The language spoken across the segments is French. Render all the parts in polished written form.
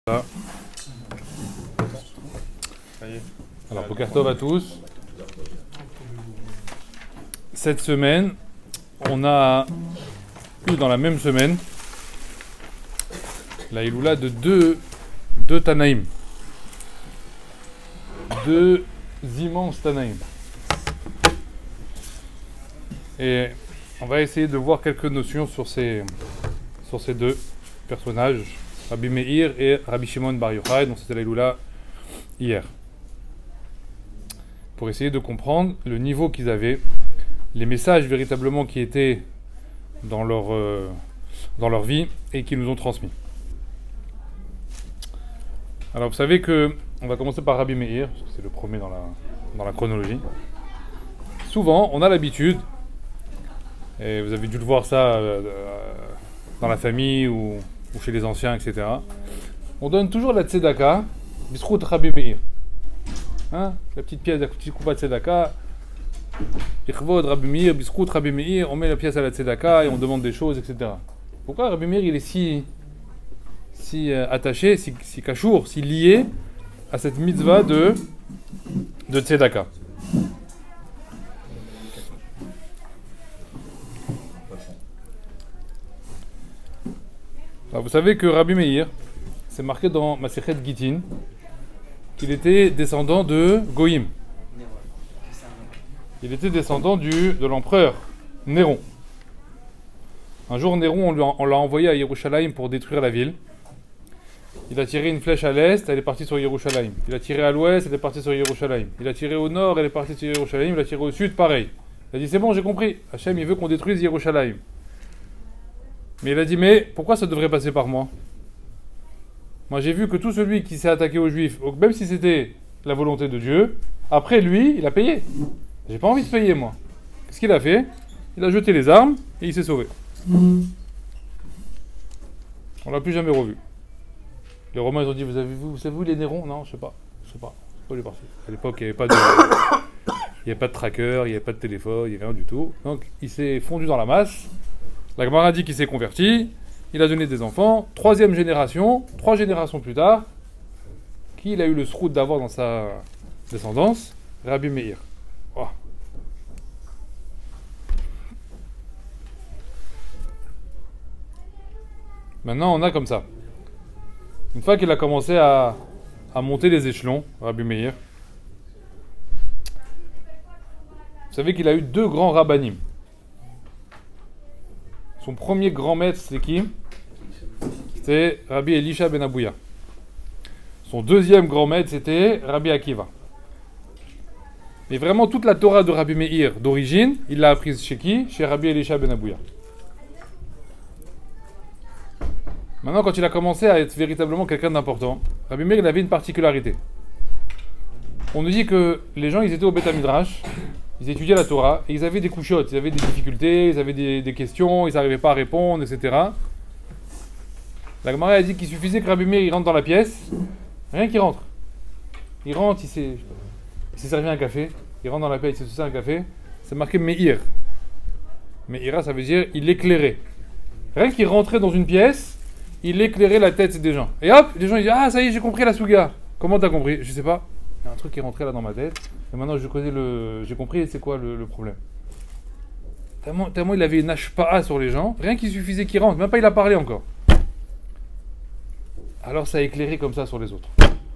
Ça. Alors, Boker Tov à tous. Cette semaine, on a eu dans la même semaine la Iloula de deux Tanaïm. Deux immenses Tanaïm. Et on va essayer de voir quelques notions sur ces deux personnages, Rabbi Meir et Rabbi Shimon Bar Yochai, dont c'était la Iloula hier. Pour essayer de comprendre le niveau qu'ils avaient, les messages véritablement qui étaient dans leur vie et qui nous ont transmis. Alors vous savez que, on va commencer par Rabbi Meir, parce que c'est le premier dans la chronologie. Souvent, on a l'habitude, et vous avez dû le voir ça dans la famille ou chez les anciens, etc. On donne toujours la tzedaka, bisrout Rabbi Meir. Hein, la petite pièce, la petite coupa de tzedaka, Ichvod Rabbi Meir, bisrout Rabbi Meir, on met la pièce à la tzedaka et on demande des choses, etc. Pourquoi Rabbi Meir il est si attaché, si cachour, si lié à cette mitzvah de tzedaka? Alors, vous savez que Rabbi Meir, c'est marqué dans Masechet Gitin, qu'il était descendant de Goïm. Il était descendant de l'empereur Néron. Un jour, Néron, on l'a envoyé à Yerushalayim pour détruire la ville. Il a tiré une flèche à l'est, elle est partie sur Yerushalayim. Il a tiré à l'ouest, elle est partie sur Yerushalayim. Il a tiré au nord, elle est partie sur Yerushalayim. Il a tiré au sud, pareil. Il a dit, c'est bon, j'ai compris. Hachem, il veut qu'on détruise Yerushalayim. Mais il a dit, mais pourquoi ça devrait passer par moi? Moi, j'ai vu que tout celui qui s'est attaqué aux Juifs, même si c'était la volonté de Dieu, après lui, il a payé. J'ai pas envie de payer, moi. Qu'est-ce qu'il a fait? Il a jeté les armes et il s'est sauvé. On l'a plus jamais revu. Les Romains, ils ont dit, vous avez vu les Nérons? Non, je sais pas. Pas les partis. À l'époque, il n'y avait pas de tracker, il n'y avait pas de téléphone, il n'y avait rien du tout. Donc, il s'est fondu dans la masse. La Gemara dit qu'il s'est converti, il a donné des enfants, 3e génération, 3 générations plus tard, qui il a eu le srout d'avoir dans sa descendance? Rabbi Meir. Oh. Maintenant, on a comme ça. Une fois qu'il a commencé à monter les échelons, Rabbi Meir, vous savez qu'il a eu 2 grands rabbanim. Son premier grand maître, c'est qui? C'était Rabbi Elisha ben Abouya. Son deuxième grand maître, c'était Rabbi Akiva. Mais vraiment, toute la Torah de Rabbi Meir, d'origine, il l'a apprise chez qui? Chez Rabbi Elisha ben Abouya. Maintenant, quand il a commencé à être véritablement quelqu'un d'important, Rabbi Meir, il avait une particularité. On nous dit que les gens, ils étaient au Beth Midrash, ils étudiaient la Torah, et ils avaient des couchottes, ils avaient des difficultés, ils avaient des questions, ils n'arrivaient pas à répondre, etc. La Gemara a dit qu'il suffisait que Rabbi Meir il rentre dans la pièce, rien qu'il rentre. Il rentre, il s'est servi un café, il rentre dans la pièce, il s'est servi un café, c'est marqué Meir. Meira, ça veut dire il éclairait. Rien qu'il rentrait dans une pièce, il éclairait la tête des gens. Et hop, les gens ils disent, ah ça y est, j'ai compris la souga. Comment t'as compris? Je sais pas. Il y a un truc qui est rentré là dans ma tête. Et maintenant j'ai compris c'est quoi le problème. Tellement il avait une ashpa'a sur les gens, rien qu'il suffisait qu'il rentre, même pas il a parlé encore. Alors ça a éclairé comme ça sur les autres.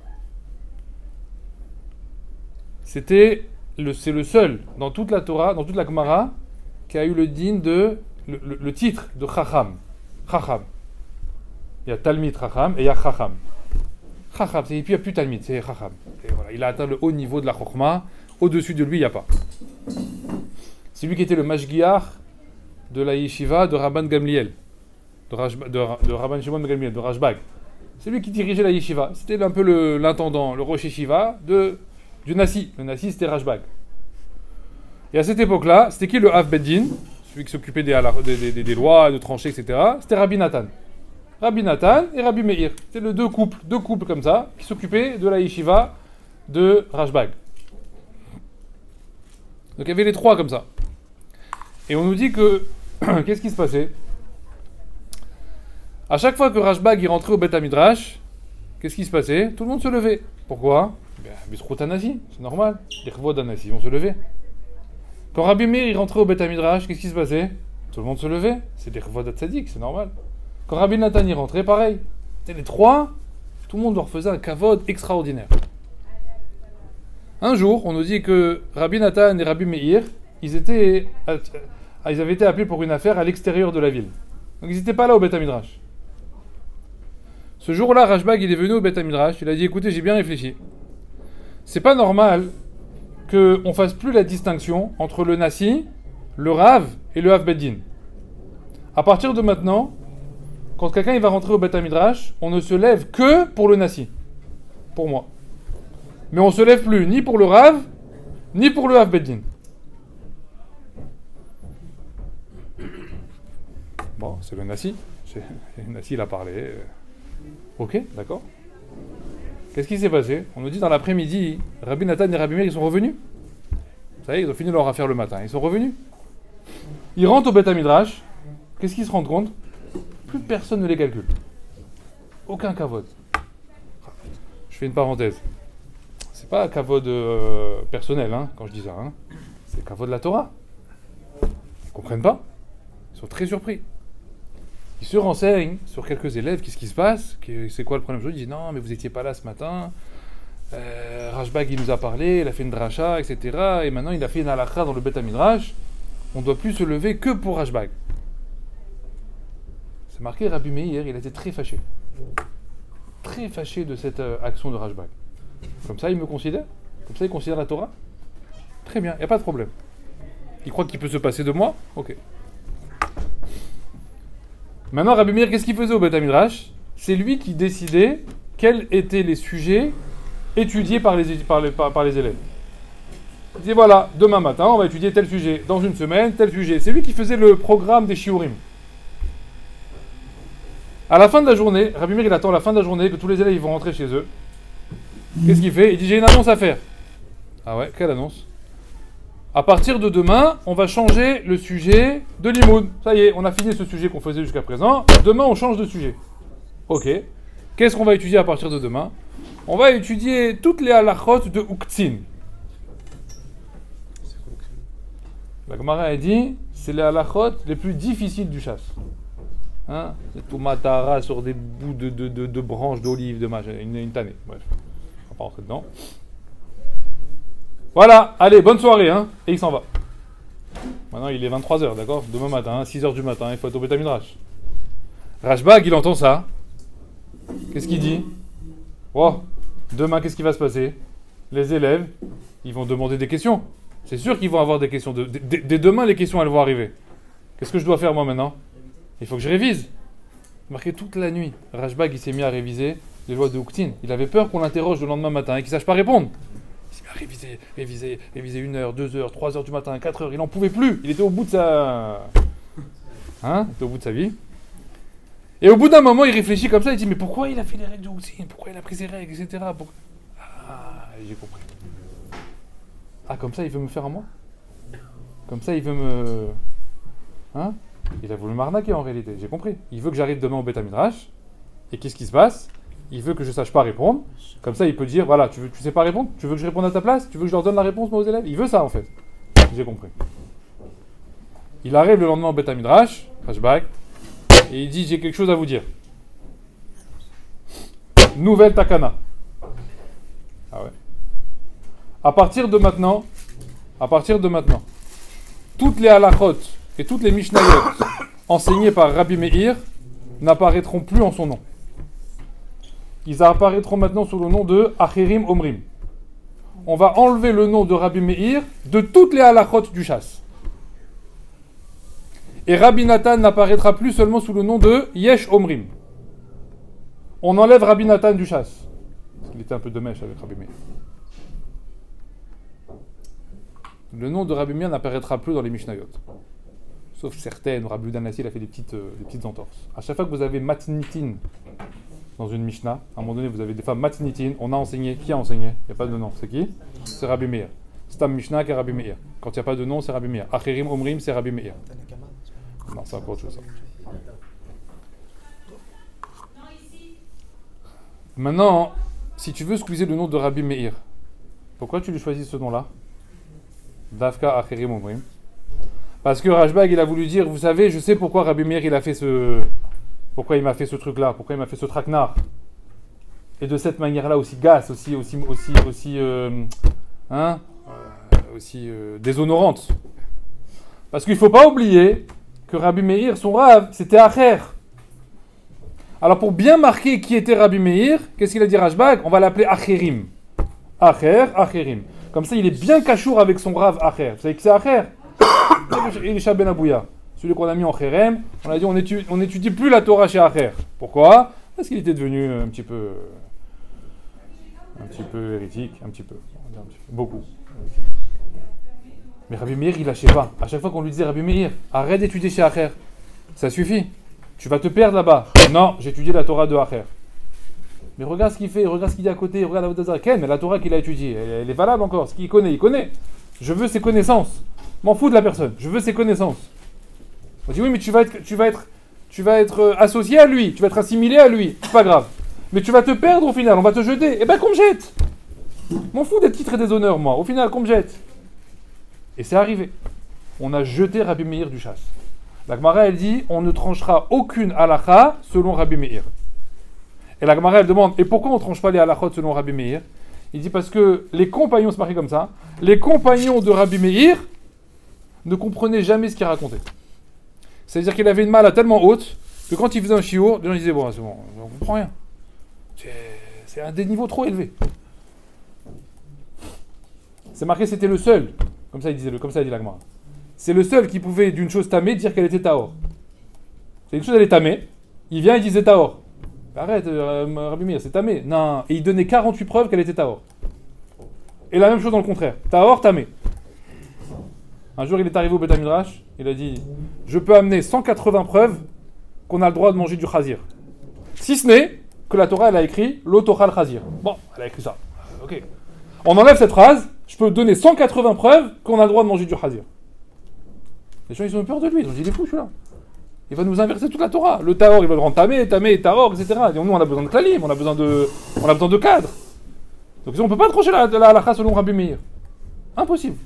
C'est le seul dans toute la Torah, dans toute la Gemara, qui a eu le din le titre de Chacham. Chacham. Il y a Talmid Chacham et il y a Chacham. Chacham, et puis il n'y a plus Talmid, c'est Chacham. Et voilà, il a atteint le haut niveau de la Chokhma. Au-dessus de lui, il n'y a pas. C'est lui qui était le mashgiach de la yeshiva de Rabban Gamliel, de Rabban Shimon ben Gamliel, de Rashbag. C'est lui qui dirigeait la yeshiva. C'était un peu l'intendant, le rosh yeshiva du Nasi. Le Nasi, c'était Rashbag. Et à cette époque-là, c'était qui le Av Beddin, celui qui s'occupait des lois, de trancher, etc. C'était Rabbi Nathan. Rabbi Nathan et Rabbi Meir. C'était deux couples comme ça, qui s'occupaient de la yeshiva de Rashbag. Donc il y avait les 3 comme ça. Et on nous dit que, qu'est-ce qui se passait? À chaque fois que Rashbag y rentrait au Beth Midrash, qu'est-ce qui se passait? Tout le monde se levait. Pourquoi? Bisrout Anassi, c'est normal. Les Chvod Anassi vont se lever. Quand Rabbi Meir il rentrait au Beth Midrash, qu'est-ce qui se passait? Tout le monde se levait. C'est des Chvod Tzadik, c'est normal. Quand Rabbi Nathan y rentrait, pareil. C'était les trois, tout le monde leur faisait un kavod extraordinaire. Un jour, on nous dit que Rabbi Nathan et Rabbi Meir, ils avaient été appelés pour une affaire à l'extérieur de la ville. Donc ils n'étaient pas là au Beth Midrash. Ce jour-là, Rashbag il est venu au Beth Midrash, il a dit écoutez, j'ai bien réfléchi. C'est pas normal qu'on fasse plus la distinction entre le Nasi, le Rav et le Hav Beddin. À partir de maintenant, quand quelqu'un il va rentrer au Beth Midrash, on ne se lève que pour le Nasi. Pour moi. Mais on ne se lève plus ni pour le Rav, ni pour le Hav Beddin. Bon, c'est le Nasi. Le Nasi, il a parlé. Ok, d'accord. Qu'est-ce qui s'est passé? On nous dit dans l'après-midi, Rabbi Nathan et Rabbi Meir, ils sont revenus. Vous savez, ils ont fini leur affaire le matin. Ils sont revenus. Ils rentrent au Beth Midrash. Qu'est-ce qu'ils se rendent compte? Plus personne ne les calcule. Aucun kavod. Je fais une parenthèse. C'est pas un kavod personnel, hein, quand je dis ça. Hein. C'est le kavod de la Torah. Ils comprennent pas. Ils sont très surpris. Ils se renseignent sur quelques élèves, qu'est-ce qui se passe, c'est quoi le problème. Je dis non, mais vous n'étiez pas là ce matin. Rashbag il nous a parlé, il a fait une dracha, etc. Et maintenant il a fait une halakha dans le Beth Midrash. On ne doit plus se lever que pour Rashbag. C'est marqué Rabbi Meir, il était très fâché. Très fâché de cette action de Rashbag. Comme ça il me considère? Comme ça il considère la Torah? Très bien, il n'y a pas de problème. Il croit qu'il peut se passer de moi? Ok. Maintenant, Rabbi Meir, qu'est-ce qu'il faisait au Beth Midrash? C'est lui qui décidait quels étaient les sujets étudiés par les élèves. Il disait voilà, demain matin, on va étudier tel sujet. Dans une semaine, tel sujet. C'est lui qui faisait le programme des shiurim. À la fin de la journée, Rabbi Meir, il attend la fin de la journée que tous les élèves ils vont rentrer chez eux. Qu'est-ce qu'il fait? Il dit j'ai une annonce à faire. Ah ouais, quelle annonce? À partir de demain, on va changer le sujet de l'imoun. Ça y est, on a fini ce sujet qu'on faisait jusqu'à présent. Demain, on change de sujet. Ok. Qu'est-ce qu'on va étudier à partir de demain? On va étudier toutes les halachot de Uktzin. La Gemara a dit, c'est les halachot les plus difficiles du chasse. Hein? C'est tout matara sur des bouts de branches d'olive, de machin, une tannée. Bref, on va pas rentrer dedans. Voilà, allez, bonne soirée, hein. Et il s'en va. Maintenant, il est 23h, d'accord? Demain matin, 6h du matin, il faut être au Beth Midrash. Rashbag, il entend ça. Qu'est-ce qu'il dit? Oh, demain, qu'est-ce qui va se passer? Les élèves, ils vont demander des questions. C'est sûr qu'ils vont avoir des questions. Dès demain, les questions, elles vont arriver. Qu'est-ce que je dois faire, moi, maintenant? Il faut que je révise. Marqué toute la nuit. Rashbag, il s'est mis à réviser les lois de Uktzin. Il avait peur qu'on l'interroge le lendemain matin et qu'il ne sache pas répondre. Réviser 1h, 2h, 3h du matin, 4h, il n'en pouvait plus. Il était au bout de sa... Hein? Il était au bout de sa vie. Et au bout d'un moment, il réfléchit comme ça, il dit, mais pourquoi il a fait les règles de Uktzin? Pourquoi il a pris ses règles, etc. Ah, j'ai compris. Ah, comme ça, il veut me faire à moi? Comme ça, il veut me... Hein? Il a voulu m'arnaquer en réalité, j'ai compris. Il veut que j'arrive demain au Beth Midrash, et qu'est-ce qui se passe? Il veut que je sache pas répondre. Comme ça, il peut dire, voilà, tu sais pas répondre? Tu veux que je réponde à ta place? Tu veux que je leur donne la réponse, moi, aux élèves? Il veut ça, en fait. J'ai compris. Il arrive le lendemain au Beth Midrash, Rashbag, et il dit, j'ai quelque chose à vous dire. Nouvelle takana. Ah ouais. À partir de maintenant, toutes les halachot et toutes les mishnayot enseignées par Rabbi Meir n'apparaîtront plus en son nom. Ils apparaîtront maintenant sous le nom de Acherim Omrim. On va enlever le nom de Rabbi Meir de toutes les halachot du chasse. Et Rabbi Nathan n'apparaîtra plus seulement sous le nom de Yesh Omrim. On enlève Rabbi Nathan du chasse. Parce qu'il était un peu de mèche avec Rabbi Meir. Le nom de Rabbi Meir n'apparaîtra plus dans les Mishnayot. Sauf certaines, Rabbi Udanassi il a fait des petites entorses. À chaque fois que vous avez matnitin dans une Mishnah, à un moment donné vous avez des femmes matnitin, on a enseigné. Qui a enseigné? Il n'y a pas de nom. C'est qui? C'est Rabbi Meir. Stam Mishnah, qui est Rabbi Meir. Quand il n'y a pas de nom, c'est Rabbi Meir. Acherim Omrim, c'est Rabbi Meir. Non, c'est encore autre chose. Ça. Maintenant, si tu veux squeezer le nom de Rabbi Meir, pourquoi tu lui choisis ce nom-là? Davka Acherim Omrim. Parce que Rashbag, il a voulu dire, vous savez, je sais pourquoi Rabbi Meir, pourquoi il m'a fait ce truc-là, pourquoi il m'a fait ce traquenard. Et de cette manière-là, aussi gasse, aussi déshonorante. Parce qu'il ne faut pas oublier que Rabbi Meir, son Rav, c'était Acher. Alors pour bien marquer qui était Rabbi Meir, qu'est-ce qu'il a dit Rashbag? On va l'appeler Acherim. Acherim. Comme ça, il est bien cachour avec son Rav Acher. Vous savez que c'est Acher? Elisha Ben Abouya. Celui qu'on a mis en Kherem. On a dit on n'étudie plus la Torah chez Acher. Pourquoi? Parce qu'il était devenu un petit peu hérétique, beaucoup. Mais Rabbi Meir, il lâchait pas. À chaque fois qu'on lui disait Rabbi Meir, arrête d'étudier chez Acher. Ça suffit. Tu vas te perdre là-bas. Non, j'ai étudié la Torah de Acher. Mais regarde ce qu'il fait, regarde ce qu'il dit à côté, regarde Avodah Ken, mais la Torah qu'il a étudiée, elle est valable encore. Ce qu'il connaît, il connaît. Je veux ses connaissances. M'en fous de la personne. Je veux ses connaissances. On dit oui, mais tu vas être associé à lui, tu vas être assimilé à lui. C'est pas grave. Mais tu vas te perdre au final, on va te jeter. Eh ben qu'on me jette. M'en fous des titres et des honneurs, moi. Au final, qu'on me jette. Et c'est arrivé. On a jeté Rabbi Meir du chasse. La Gemara, elle dit, on ne tranchera aucune halakha selon Rabbi Meir. Et la Gemara, elle demande, et pourquoi on ne tranche pas les halakhot selon Rabbi Meir? Il dit parce que les compagnons, c'est marqué comme ça, les compagnons de Rabbi Meir ne comprenaient jamais ce qu'il racontait. C'est-à-dire qu'il avait une mala tellement haute que quand il faisait un chiour, les gens disaient, bon, c'est bon, on ne comprend rien. C'est un des niveaux trop élevés. C'est marqué, c'était le seul, comme ça il dit la Gemara. C'est le seul qui pouvait, d'une chose tamée, dire qu'elle était taor. C'est une chose, elle est tamée. Il vient, il disait taor. Arrête, Rabbi Meir, c'est tamé. Non, et il donnait 48 preuves qu'elle était taor. Et la même chose dans le contraire. Taor, tamé. Un jour, il est arrivé au Beth Midrash, il a dit, je peux amener 180 preuves qu'on a le droit de manger du chazir. Si ce n'est que la Torah, elle a écrit l'otochal chazir. Bon, elle a écrit ça. Ok. On enlève cette phrase, je peux donner 180 preuves qu'on a le droit de manger du chazir. Les gens, ils ont eu peur de lui. Ils ont dit, il est fou, celui-là. Il va nous inverser toute la Torah. Le Tahor, il va le rendre tamé, Tahor, etc. Et nous, on a besoin de Klalim, on a besoin de cadre. Donc, on ne peut pas trancher la halakha selon Rabbi Meir. Impossible.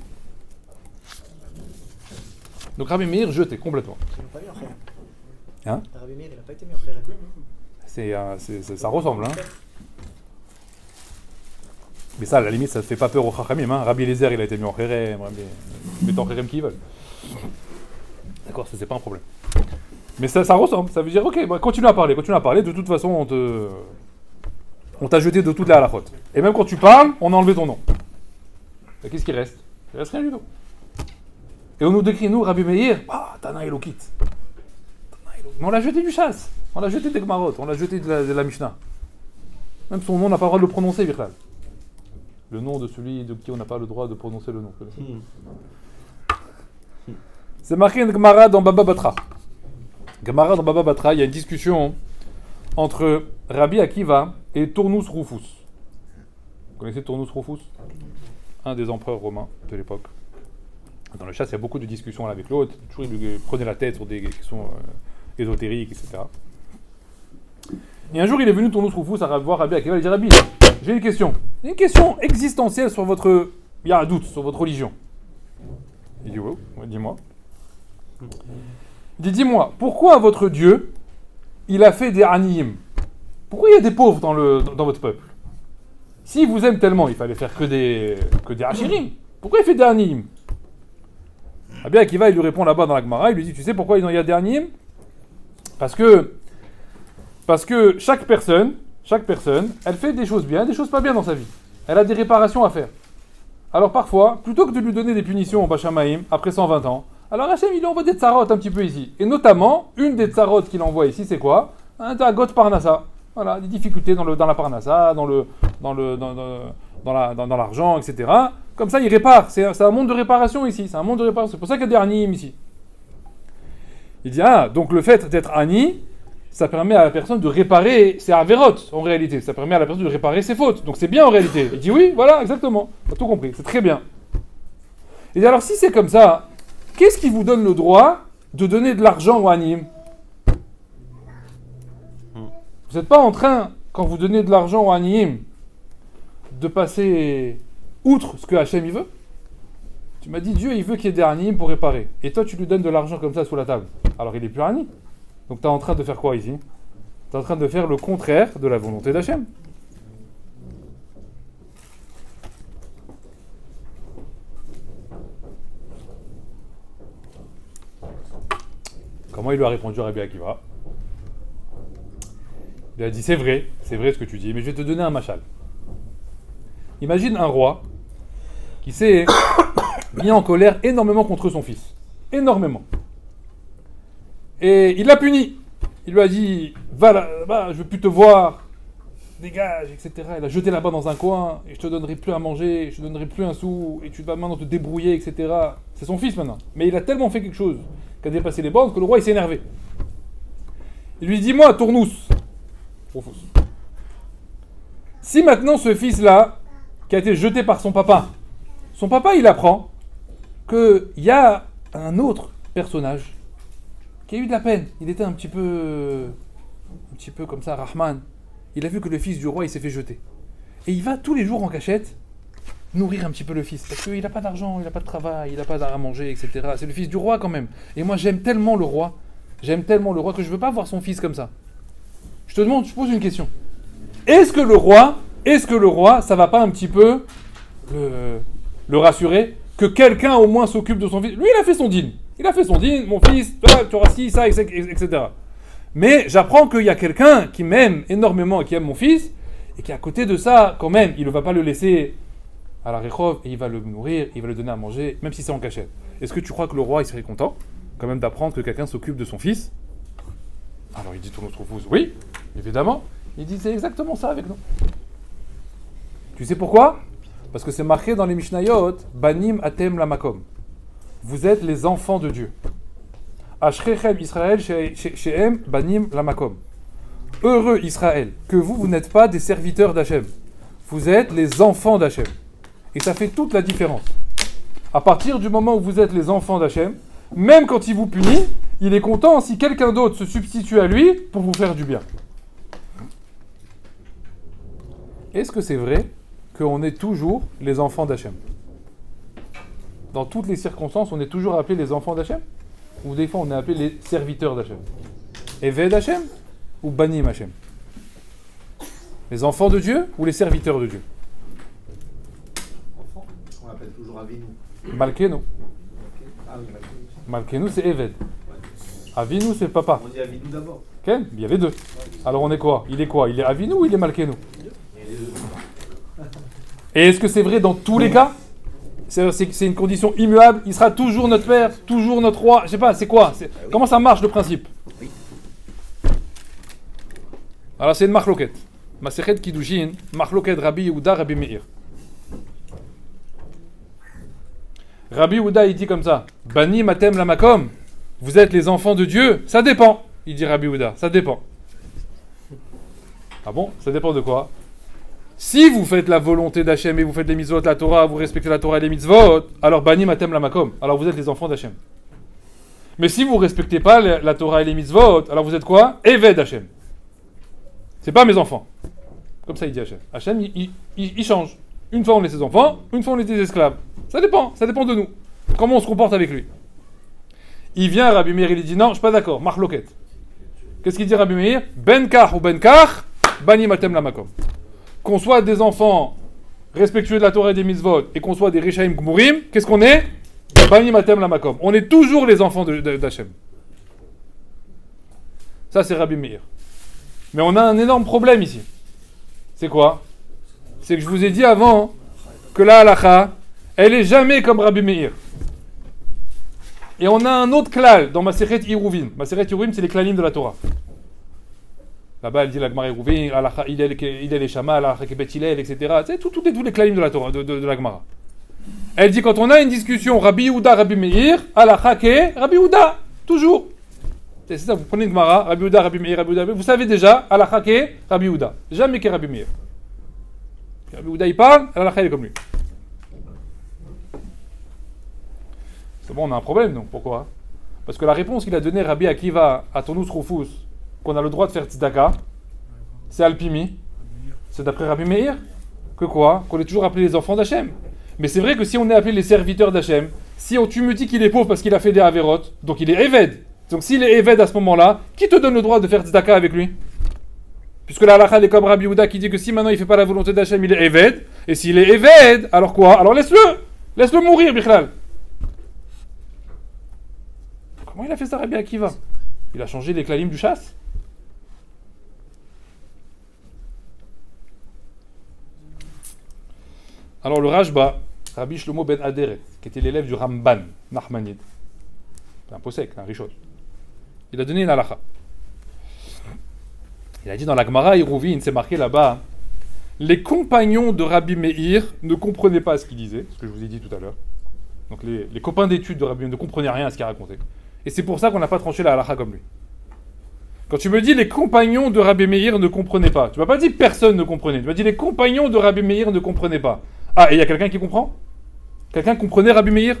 Donc, Rabbi Meir jeté complètement. Ils l'ont pas mis en Kherem. Hein? Rabbi Meir, il n'a pas été mis en Kherem. Ça ressemble, hein. Mais ça, à la limite, ça ne fait pas peur aux Chachamim. Hein. Rabbi Eliezer, il a été mis en Kherem. Ils mettent en Kherem qui veulent. D'accord, ça, c'est pas un problème. Mais ça ressemble. Ça veut dire, ok, bah, continue à parler. De toute façon, on t'a jeté de toutes les halakhot. Et même quand tu parles, on a enlevé ton nom. Et qu'est-ce qui reste? Il reste rien du tout. Et on nous décrit, nous, Rabbi Meir, Tana Elokit. Mais on l'a jeté du chasse. On l'a jeté des Gemarot. On l'a jeté de la Mishnah. Même son nom, on n'a pas le droit de le prononcer, Bichal. Le nom de celui de qui on n'a pas le droit de prononcer le nom. C'est marqué une Gemara dans Baba Batra. Gemara dans Baba Batra, il y a une discussion entre Rabbi Akiva et Tournus Rufus. Vous connaissez Tournus Rufus? Un des empereurs romains de l'époque. Dans le chasse, il y a beaucoup de discussions l'un avec l'autre. Toujours, il prenait la tête sur des questions ésotériques, etc. Et un jour, il est venu Tournus Rufus à voir Rabbi Akiva. Il dit, Rabbi, j'ai une question. Une question existentielle sur votre... Il y a un doute sur votre religion. Il dit, ouais, dis-moi. Il dit, dis-moi, pourquoi votre Dieu, il a fait des aniyim? Pourquoi il y a des pauvres dans votre peuple? S'il vous aime tellement, il fallait faire que des hachirim. Pourquoi il fait des aniyim? Rabbi Akiva, il lui répond là-bas dans la Gemara, il lui dit, tu sais pourquoi il y a des aniyim? Parce que chaque personne, elle fait des choses bien, des choses pas bien dans sa vie. Elle a des réparations à faire. Alors parfois, plutôt que de lui donner des punitions au Bachamaïm, après 120 ans, alors Hachem, il lui envoie des tsarotes un petit peu ici. Et notamment, une des tsarotes qu'il envoie ici, c'est quoi? Un tagot parnassa. Voilà, des difficultés dans la parnassa, dans l'argent, etc. Comme ça, il répare. C'est un monde de réparation ici. C'est un monde de réparation. C'est pour ça qu'il y a des aniyim ici. Il dit, donc le fait d'être ani, ça permet à la personne de réparer ses avérotes, en réalité. Ça permet à la personne de réparer ses fautes. Donc c'est bien en réalité. Il dit oui, voilà, exactement. On a tout compris. C'est très bien. Et dit, alors si c'est comme ça, qu'est-ce qui vous donne le droit de donner de l'argent aux animes? Vous n'êtes pas en train quand vous donnez de l'argent au Aniyim, de passer outre ce que Hachem il veut? Tu m'as dit, Dieu il veut qu'il y ait des Aniyim pour réparer. Et toi tu lui donnes de l'argent comme ça sous la table. Alors il est plus Ani. Donc tu es en train de faire quoi ici? Tu es en train de faire le contraire de la volonté d'Hachem. Comment il lui a répondu à Rabbi Akiva? Il a dit, c'est vrai ce que tu dis, mais je vais te donner un machal. Imagine un roi qui s'est mis en colère énormément contre son fils. Énormément. Et il l'a puni. Il lui a dit, va là-bas, je ne veux plus te voir, dégage, etc. Il a jeté là-bas dans un coin, et je te donnerai plus à manger, je te donnerai plus un sou, et tu vas maintenant te débrouiller, etc. C'est son fils maintenant. Mais il a tellement fait quelque chose qui a dépassé les bornes que le roi il s'est énervé. Il lui dit, moi, Tournous, si maintenant ce fils-là, qui a été jeté par son papa il apprend qu'il y a un autre personnage qui a eu de la peine. Il était un petit peu comme ça, Rahman. Il a vu que le fils du roi, il s'est fait jeter. Et il va tous les jours en cachette nourrir un petit peu le fils. Parce qu'il n'a pas d'argent, il n'a pas de travail, il n'a pas à manger, etc. C'est le fils du roi quand même. Et moi, j'aime tellement le roi que je ne veux pas voir son fils comme ça. Je pose une question. Est-ce que le roi, ça va pas un petit peu le rassurer que quelqu'un au moins s'occupe de son fils? Lui, il a fait son dîne. Mon fils, toi, tu auras ci, ça, etc. Mais j'apprends qu'il y a quelqu'un qui m'aime énormément et qui aime mon fils, et qui à côté de ça, quand même, il ne va pas le laisser à la réchov, et il va le nourrir, il va le donner à manger, même si c'est en cachette. Est-ce que tu crois que le roi, il serait content, quand même, d'apprendre que quelqu'un s'occupe de son fils? Alors il dit tout notre fous, oui, évidemment. Il dit, c'est exactement ça avec nous. Tu sais pourquoi? Parce que c'est marqué dans les Mishnayot, Banim Atem Lamakom. Vous êtes les enfants de Dieu. Ashrechem Israël Shehem Banim Lamakom. Heureux Israël, que vous n'êtes pas des serviteurs d'Hachem. Vous êtes les enfants d'Hachem. Et ça fait toute la différence. À partir du moment où vous êtes les enfants d'Hachem, même quand il vous punit, il est content si quelqu'un d'autre se substitue à lui pour vous faire du bien. Est-ce que c'est vrai qu'on est toujours les enfants d'Hachem? Dans toutes les circonstances, on est toujours appelé les enfants d'Hachem? Ou des fois, on est appelé les serviteurs d'Hachem? Eved Hachem ou Banim Hachem? Les enfants de Dieu ou les serviteurs de Dieu? Enfant, on appelle toujours Avinu. Malkenu. Ah oui, Malkenu, c'est Eved. Avinu, c'est papa. on dit Avinu d'abord. Ok? Il y avait deux. Alors on est quoi? Il est Avinu ou il est Malkenu? Et est-ce que c'est vrai dans tous les cas? C'est une condition immuable. Il sera toujours notre père, toujours notre roi. Je sais pas, c'est quoi? Comment ça marche le principe? Alors c'est une marloquette. Masechet Kiddushin, marloquette Rabbi Yehuda, Rabbi Meir. Rabbi Yehuda, il dit comme ça: Bani matem lamakom. Vous êtes les enfants de Dieu? Ça dépend. Il dit Rabbi Yehuda, ça dépend. Ah bon? Ça dépend de quoi? Si vous faites la volonté d'Hachem et vous faites les mitzvot, la Torah, vous respectez la Torah et les mitzvot, alors Bani matem lamakom. Alors vous êtes les enfants d'Hachem. Mais si vous ne respectez pas la Torah et les mitzvot, alors vous êtes quoi? Eved Hachem. C'est pas mes enfants. Comme ça il dit Hachem. Hachem, il change. Une fois on est ses enfants, une fois on est des esclaves. Ça dépend de nous. Comment on se comporte avec lui. Il vient, Rabbi Meir, il dit non, je suis pas d'accord, marloquette. Qu'est-ce qu'il dit Rabbi Meir? Benkar ou Benkar, Bani matem lamakom. Qu'on soit des enfants respectueux de la Torah et des mitzvot, et qu'on soit des Rishaim Gmurim, qu'est-ce qu'on est? Bani matem lamakom. On est toujours les enfants d'Hachem. Ça c'est Rabbi Meir. Mais on a un énorme problème ici. C'est quoi? C'est que je vous ai dit avant que la halakha, elle est jamais comme Rabbi Meir. Et on a un autre klal dans Masechet Iruvin. Masechet Iruvin, c'est les klalim de la Torah. Là-bas, elle dit la Gemara Iruvin, halakha Hillel et Shama, halakha Bet Hillel, etc. C'est tous les klalim de la Torah, de la Gemara. Elle dit quand on a une discussion Rabbi Yehuda, Rabbi Meir, halakha ke Rabbi Yehuda, toujours. C'est ça, vous prenez une Gemara, Rabbi Yehuda, Rabbi Meir, Rabbi Yehuda, vous savez déjà, halakha ke Rabbi Yehuda. Jamais ke Rabbi Meir. Rabbi Yehuda, il parle, halakha, il est comme lui. C'est bon, on a un problème, donc pourquoi? Parce que la réponse qu'il a donnée Rabbi Akiva à Tonus Rufus, qu'on a le droit de faire tzedaka, C'est Alpimi. C'est d'après Rabbi Meir. Que quoi? Qu'on est toujours appelé les enfants d'Hachem. Mais c'est vrai que si on est appelé les serviteurs d'Hachem, tu me dis qu'il est pauvre parce qu'il a fait des Averot, donc il est Eved. Donc s'il est Eved à ce moment-là, qui te donne le droit de faire tzedaka avec lui? Puisque la halakha est comme Rabbi Yehuda qui dit que si maintenant il ne fait pas la volonté d'Hachem, il est Eved. Et s'il est Eved, alors quoi? Alors laisse-le mourir, Bichlal. Comment il a fait ça, Rabbi Akiva? Il a changé les klalim du chasse. Alors le Rashba, Rabbi Shlomo ben Aderet, qui était l'élève du Ramban, Nachmanide, c'est un posek, un richot, il a donné une halakha. Il a dit dans la Gemara, Iruvin, c'est marqué là-bas, les compagnons de Rabbi Meir ne comprenaient pas ce qu'il disait, ce que je vous ai dit tout à l'heure. Donc les copains d'études de Rabbi Meir ne comprenaient rien à ce qu'il racontait. Et c'est pour ça qu'on n'a pas tranché la halakha comme lui. Quand tu me dis les compagnons de Rabbi Meir ne comprenaient pas, tu m'as pas dit personne ne comprenait, tu m'as dit les compagnons de Rabbi Meir ne comprenaient pas. Ah, et il y a quelqu'un qui comprend? Quelqu'un comprenait Rabbi Meir?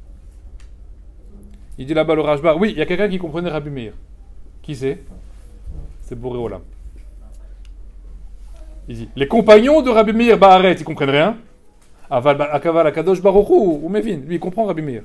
Il dit là-bas le Rashba, oui, il y a quelqu'un qui comprenait Rabbi Meir. Qui c'est? C'est Boré Olam. Il dit, les compagnons de Rabbi Meir, bah arrête, ils comprennent rien. Aval Akaval Akadosh Baruch Hu, ou Mevin, lui il comprend Rabbi Meir.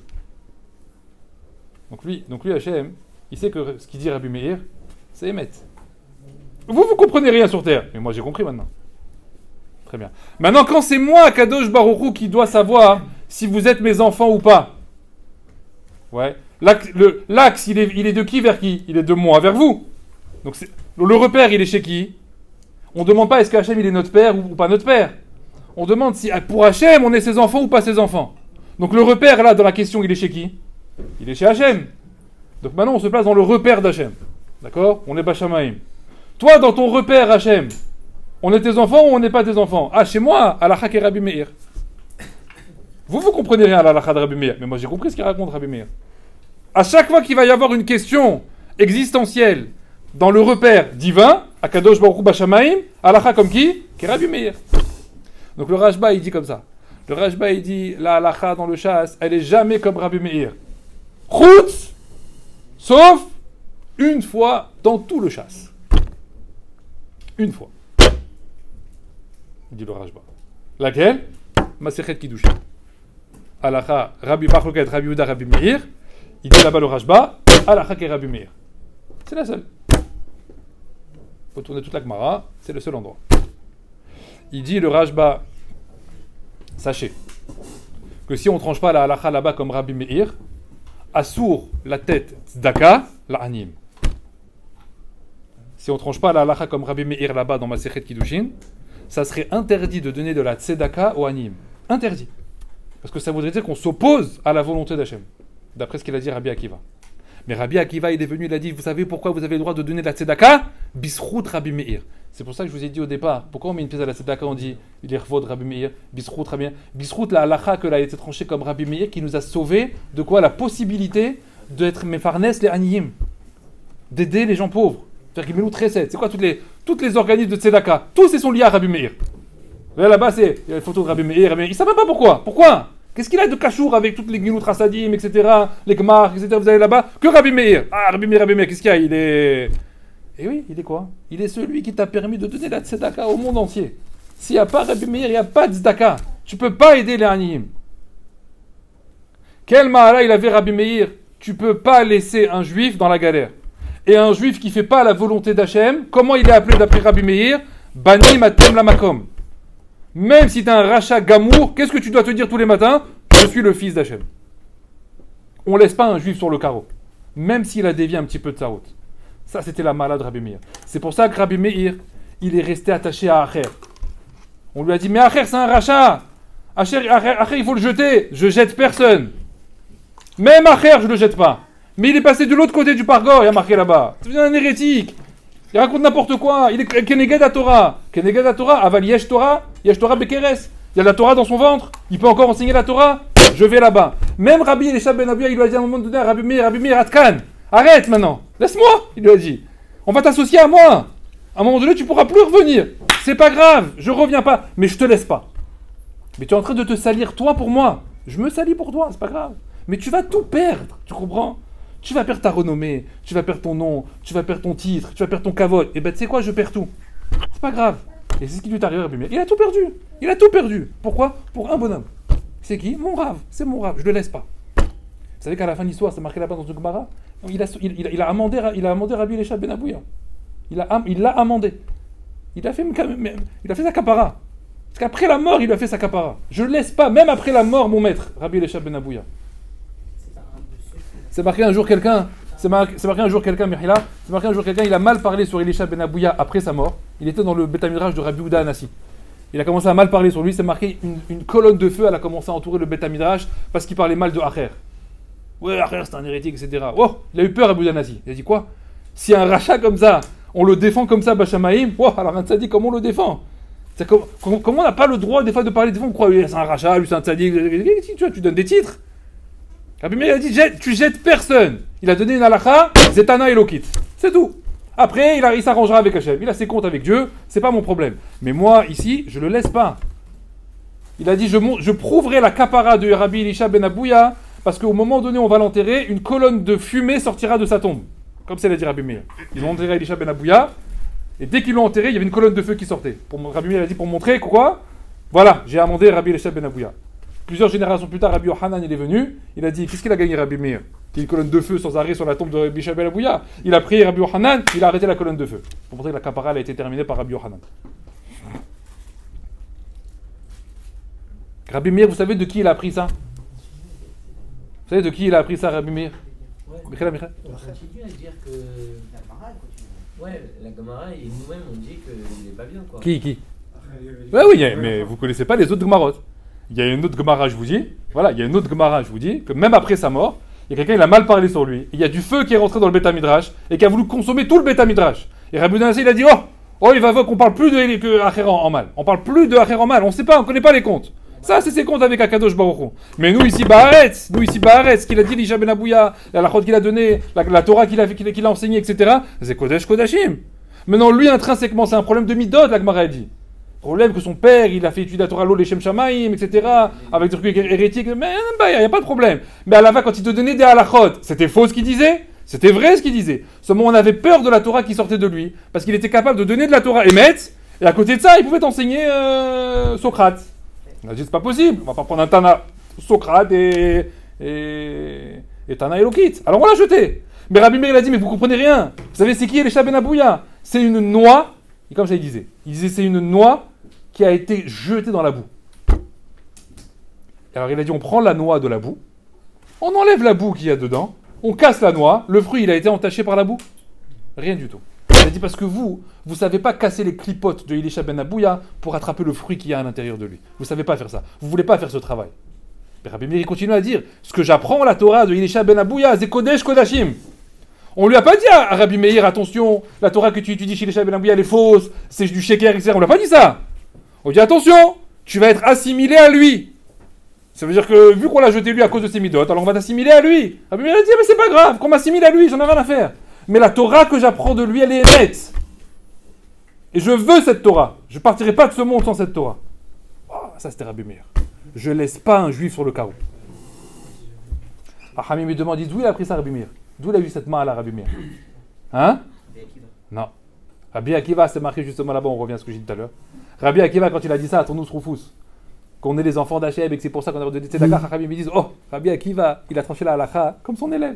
Donc lui Hachem, il sait que ce qu'il dit Rabbi Meir, c'est Emet. Vous comprenez rien sur terre, mais moi j'ai compris maintenant. Très bien. Maintenant, quand c'est moi, Kadosh Baruch Hu, qui dois savoir si vous êtes mes enfants ou pas. Ouais. L'axe, il est de qui vers qui? Il est de moi vers vous. Donc le repère, il est chez qui? On ne demande pas est-ce qu'Hachem il est notre père ou pas notre père. On demande si pour Hachem, on est ses enfants ou pas ses enfants. Donc le repère, là, dans la question, il est chez qui? Il est chez Hachem. Donc maintenant, on se place dans le repère d'Hachem. D'accord? On est Bachamaïm. Toi, dans ton repère, Hachem, on est tes enfants ou on n'est pas tes enfants? Ah, chez moi, halakha et Rabbi Meir. Vous comprenez rien à l'halakha de Rabbi Meir, mais moi j'ai compris ce qu'il raconte Rabbi Meir. À chaque fois qu'il va y avoir une question existentielle dans le repère divin, Akadosh Baruch Hu Bashamaim, halakha comme qui? Rabbi Meir. Donc le Rashba il dit comme ça. Le Rashba il dit la halakha dans le chasse, elle est jamais comme Rabbi Meir. Chutz, sauf une fois dans tout le chasse. Une fois. Dit le Rashba. Laquelle? Masechet Kiddushin. Halakha, Rabbi Bachloket, Rabbi Yehuda, Rabbi Meir. Il dit là-bas le Rashba, halakha et Rabbi Meir. C'est la seule. Il faut tourner toute la Gemara, c'est le seul endroit. Il dit le Rashba, sachez que si on ne tranche pas la halakha là-bas comme Rabbi Meir, assour la tête tzedaka, la anim. Si on ne tranche pas la halakha comme Rabbi Meir là-bas dans Masechet Kiddushin, ça serait interdit de donner de la tzedaka au anim. Interdit. Parce que ça voudrait dire qu'on s'oppose à la volonté d'Hachem. D'après ce qu'il a dit Rabbi Akiva. Mais Rabbi Akiva, il est venu, il a dit, vous savez pourquoi vous avez le droit de donner de la tzedaka? Bisrout Rabbi Meir. C'est pour ça que je vous ai dit au départ, pourquoi on met une pièce à la tzedaka, on dit, il est revod Rabbi Meir, Bisrout Rabbi Meir. Bisrout la halakha que a été tranchée comme Rabbi Meir, qui nous a sauvé de quoi? La possibilité d'être mefarnes les aniyim. D'aider les gens pauvres. Faire Gimelut Chesed. C'est quoi toutes les organismes de tzedaka? Tous ils sont liés à Rabbi Meir. Là-bas, il y a les photos de Rabbi Meir. Il ne sait même pas pourquoi. Pourquoi? Qu'est-ce qu'il a de cachour avec toutes les Gimelut Rasadim, etc., les Gmar, etc., vous allez là-bas? Que Rabbi Meir. Ah, Rabbi Meir, qu'est-ce qu'il y a? Il est... Eh oui, il est quoi? Il est celui qui t'a permis de donner la tzedaka au monde entier. S'il n'y a pas Rabbi Meir, il n'y a pas de tzedaka. Tu ne peux pas aider les aniyim. Quel ma'ala il avait Rabbi Meir? Tu ne peux pas laisser un juif dans la galère. Et un juif qui ne fait pas la volonté d'Hachem, comment il est appelé d'après Rabbi Meir? Bani matem la makom. Même si tu es un rachat gamour, qu'est-ce que tu dois te dire tous les matins? Je suis le fils d'Hachem. On ne laisse pas un juif sur le carreau, même s'il a dévié un petit peu de sa route. Ça, c'était la malade Rabbi Meir. C'est pour ça que Rabbi Meir, il est resté attaché à Acher. On lui a dit, mais Acher, c'est un rachat. Acher, il faut le jeter. Je jette personne. Même Acher, je ne le jette pas. Mais il est passé de l'autre côté du pargor, il y a marqué là-bas. C'est un hérétique. Il raconte n'importe quoi. Il est Keneged à Torah. Keneged à Torah, aval Yesh Torah Bekeres. Il y a la Torah dans son ventre. Il peut encore enseigner la Torah. Je vais là-bas. Même Rabbi Elisha ben Abia, il lui a dit à un moment donné à Rabbi Meir, Atkan, arrête maintenant. Laisse-moi, il lui a dit. On va t'associer à moi. À un moment donné, tu pourras plus revenir. C'est pas grave, je reviens pas. Mais je te laisse pas. Mais tu es en train de te salir toi pour moi. Je me salis pour toi, c'est pas grave. Mais tu vas tout perdre, tu comprends? Tu vas perdre ta renommée, tu vas perdre ton nom, tu vas perdre ton titre, tu vas perdre ton kavod. Et ben tu sais quoi, je perds tout. C'est pas grave. Et c'est ce qui lui est arrivé à Rabbi Meir. Il a tout perdu. Il a tout perdu. Pourquoi? Pour un bonhomme. C'est qui? Mon Rav. C'est mon Rav. Je le laisse pas. Vous savez qu'à la fin de l'histoire, c'est marqué là-bas dans le Gemara, il a amendé Rabbi Elisha ben Abouya. Il l'a amendé. Il a fait sa kapara. Parce qu'après la mort, il a fait sa kapara. Je ne laisse pas, même après la mort, mon maître, Rabbi Elisha ben Abouya. C'est marqué un jour quelqu'un, Mihila, il a mal parlé sur Elisha ben Abouya après sa mort. Il était dans le Beth Midrash de Rabbi Houda Anassi. Il a commencé à mal parler sur lui, c'est marqué une colonne de feu, elle a commencé à entourer le Beth Midrash parce qu'il parlait mal de Acher. Ouais, Acher c'est un hérétique, etc. Oh, il a eu peur Rabbi Houda Anassi. Il a dit quoi? Si un rachat comme ça, on le défend comme ça, Bachamaïm, oh, alors un tzaddik, comment on le défend? Comment on n'a pas le droit des fois de parler, des fois on croit, lui c'est un rachat, lui c'est un tzaddik, tu donnes des titres. Rabbi Meir a dit, tu jettes personne. Il a donné une halakha, Zetana et Lokit. C'est tout. Après, il s'arrangera avec Hachem. Il a ses comptes avec Dieu, c'est pas mon problème. Mais moi, ici, je le laisse pas. Il a dit, je prouverai la kapara de Rabbi Elisha ben Abouya, parce qu'au moment donné, on va l'enterrer, une colonne de fumée sortira de sa tombe. Comme ça l'a dit Rabbi Meir. Ils ont enterré Elisha ben Abouya, et dès qu'ils l'ont enterré, il y avait une colonne de feu qui sortait. Rabbi Meir a dit, pour montrer quoi? Voilà, j'ai amendé Rabbi Elisha ben Abouya. Plusieurs générations plus tard, Rabbi Yohanan, il est venu, il a dit, qu'est-ce qu'il a gagné Rabbi Meir? Qui est une colonne de feu sans arrêt sur la tombe de Rabbi Elisha ben Abouya. Il a prié Rabbi Yohanan, il a arrêté la colonne de feu. Pour montrer que la kapara a été terminée par Rabbi Yohanan. Rabbi Meir, vous savez de qui il a appris ça? Vous savez de qui il a appris ça, Rabbi Meir? Michel. On continue à dire que la Gemara continue. Ouais, la Gemara et nous-mêmes on dit qu'il n'est pas bien quoi. Qui oui, mais vous connaissez pas les autres Gemarot. Il y a une autre Gemara, je vous dis. Voilà, il y a une autre Gemara, je vous dis, que même après sa mort, il y a quelqu'un, il a mal parlé sur lui. Il y a du feu qui est rentré dans le Beth Midrash et qui a voulu consommer tout le Beth Midrash. Et Rabbi Houda il a dit, il va voir qu'on parle plus de Acher en mal. On parle plus de Acher en mal. On sait pas, on connaît pas les comptes. Ça, c'est ses comptes avec Akadosh Baruch Hu. Mais nous ici, Baaretz, ce qu'il a dit, Elisha ben Abouya, la halachot qu'il a donné, la Torah qu'il a enseigné, etc. C'est Kodesh Kodashim. Maintenant, lui, intrinsèquement, c'est un problème de midot, la Gemara a dit. Problème que son père, il a fait étudier la Torah, l'eau, les Shem Shamaim, etc. Avec des trucs hérétiques. Mais il n'y a pas de problème. Mais à la fin, quand il te donnait des halachot, c'était faux ce qu'il disait, c'était vrai ce qu'il disait. Seulement, on avait peur de la Torah qui sortait de lui, parce qu'il était capable de donner de la Torah émet, et à côté de ça, il pouvait t'enseigner Socrate. On a dit, c'est pas possible, on va pas prendre un Tana Socrate et Tana Elokit. Alors on l'a jeté. Mais Rabbi Meir il a dit, mais vous comprenez rien. Vous savez, c'est qui Elisha ben Abouya? C'est une noix, et comme je disais, c'est une noix qui a été jetée dans la boue. Alors il a dit, on prend la noix de la boue, on enlève la boue qu'il y a dedans, on casse la noix, le fruit il a été entaché par la boue? Rien du tout. Il a dit parce que vous savez pas casser les clipotes de Elisha ben Abouya pour attraper le fruit qu'il y a à l'intérieur de lui. Vous savez pas faire ça. Vous voulez pas faire ce travail. Mais Rabbi Meir continue à dire, ce que j'apprends la Torah de Elisha ben Abouya, c'est Kodesh Kodashim. On lui a pas dit à Rabbi Meir, attention, la Torah que tu étudies chez Elisha ben Abouya, elle est fausse, c'est du sheker, etc. On lui a pas dit ça. On lui dit attention, tu vas être assimilé à lui. Ça veut dire que vu qu'on l'a jeté lui à cause de ses midotes, alors on va t'assimiler à lui. Rabbi Meir a dit, mais c'est pas grave, qu'on m'assimile à lui, j'en ai rien à faire. Mais la Torah que j'apprends de lui, elle est nette. Et je veux cette Torah. Je ne partirai pas de ce monde sans cette Torah. Oh, ça, c'était Rabbi Meir. Je ne laisse pas un juif sur le carreau. Hamim me demande, d'où il a appris ça, Rabbi Meir? D'où il a eu cette main là, Rabbi Meir? Hein? Non. Rabbi Akiva, c'est marqué justement là-bas, on revient à ce que j'ai dit tout à l'heure. Rabbi Akiva, quand il a dit ça à Tournous Rufus, qu'on est les enfants d'Hachem et que c'est pour ça qu'on a redonné Tzedakah, Rabbi me disent, Rabbi Akiva, il a tranché la halakha comme son élève.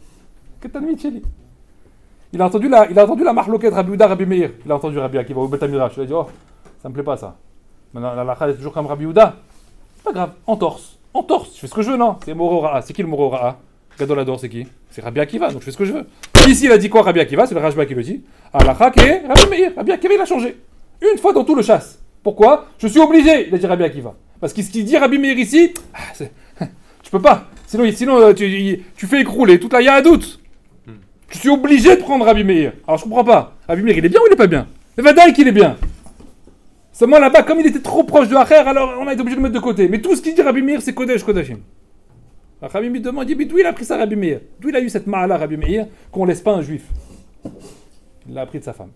Il a entendu la marloquette Rabbi Houda, Rabbi Meir. Il a entendu Rabbi Akiva au Beth Midrash. Il a dit, ça me plaît pas ça. Maintenant, la halakha est toujours comme Rabbi Houda. C'est pas grave, entorse. Je fais ce que je veux, non? C'est Moro Ra'a. C'est qui le Moro Ra'a? Gadolador, c'est qui? C'est Rabbi Akiva, donc je fais ce que je veux. Ici, il a dit quoi, Rabbi Akiva? C'est le Rajba qui le dit. Halakha qui est Rabbi Meir. Rabbi Akiva, il a changé. Une fois dans tout le chasse. Pourquoi? Je suis obligé, il a dit Rabbi Akiva. Parce que ce qu'il dit Rabbi Meir ici, tu peux pas. Sinon tu fais écrouler toute la Yahadout. Je suis obligé de prendre Rabbi Meir. Alors je comprends pas. Rabbi Meir, il est bien ou il est pas bien? Mais Vadaï qu'il est bien. Seulement là-bas, comme il était trop proche de Acher, alors on a été obligé de le mettre de côté. Mais tout ce qu'il dit Rabbi Meir, c'est Kodesh Kodashim. Alors Rabbi Meir demande, mais d'où il a pris ça Rabbi Meir? D'où il a eu cette ma'ala Rabbi Meir qu'on laisse pas un juif? Il l'a appris de sa femme.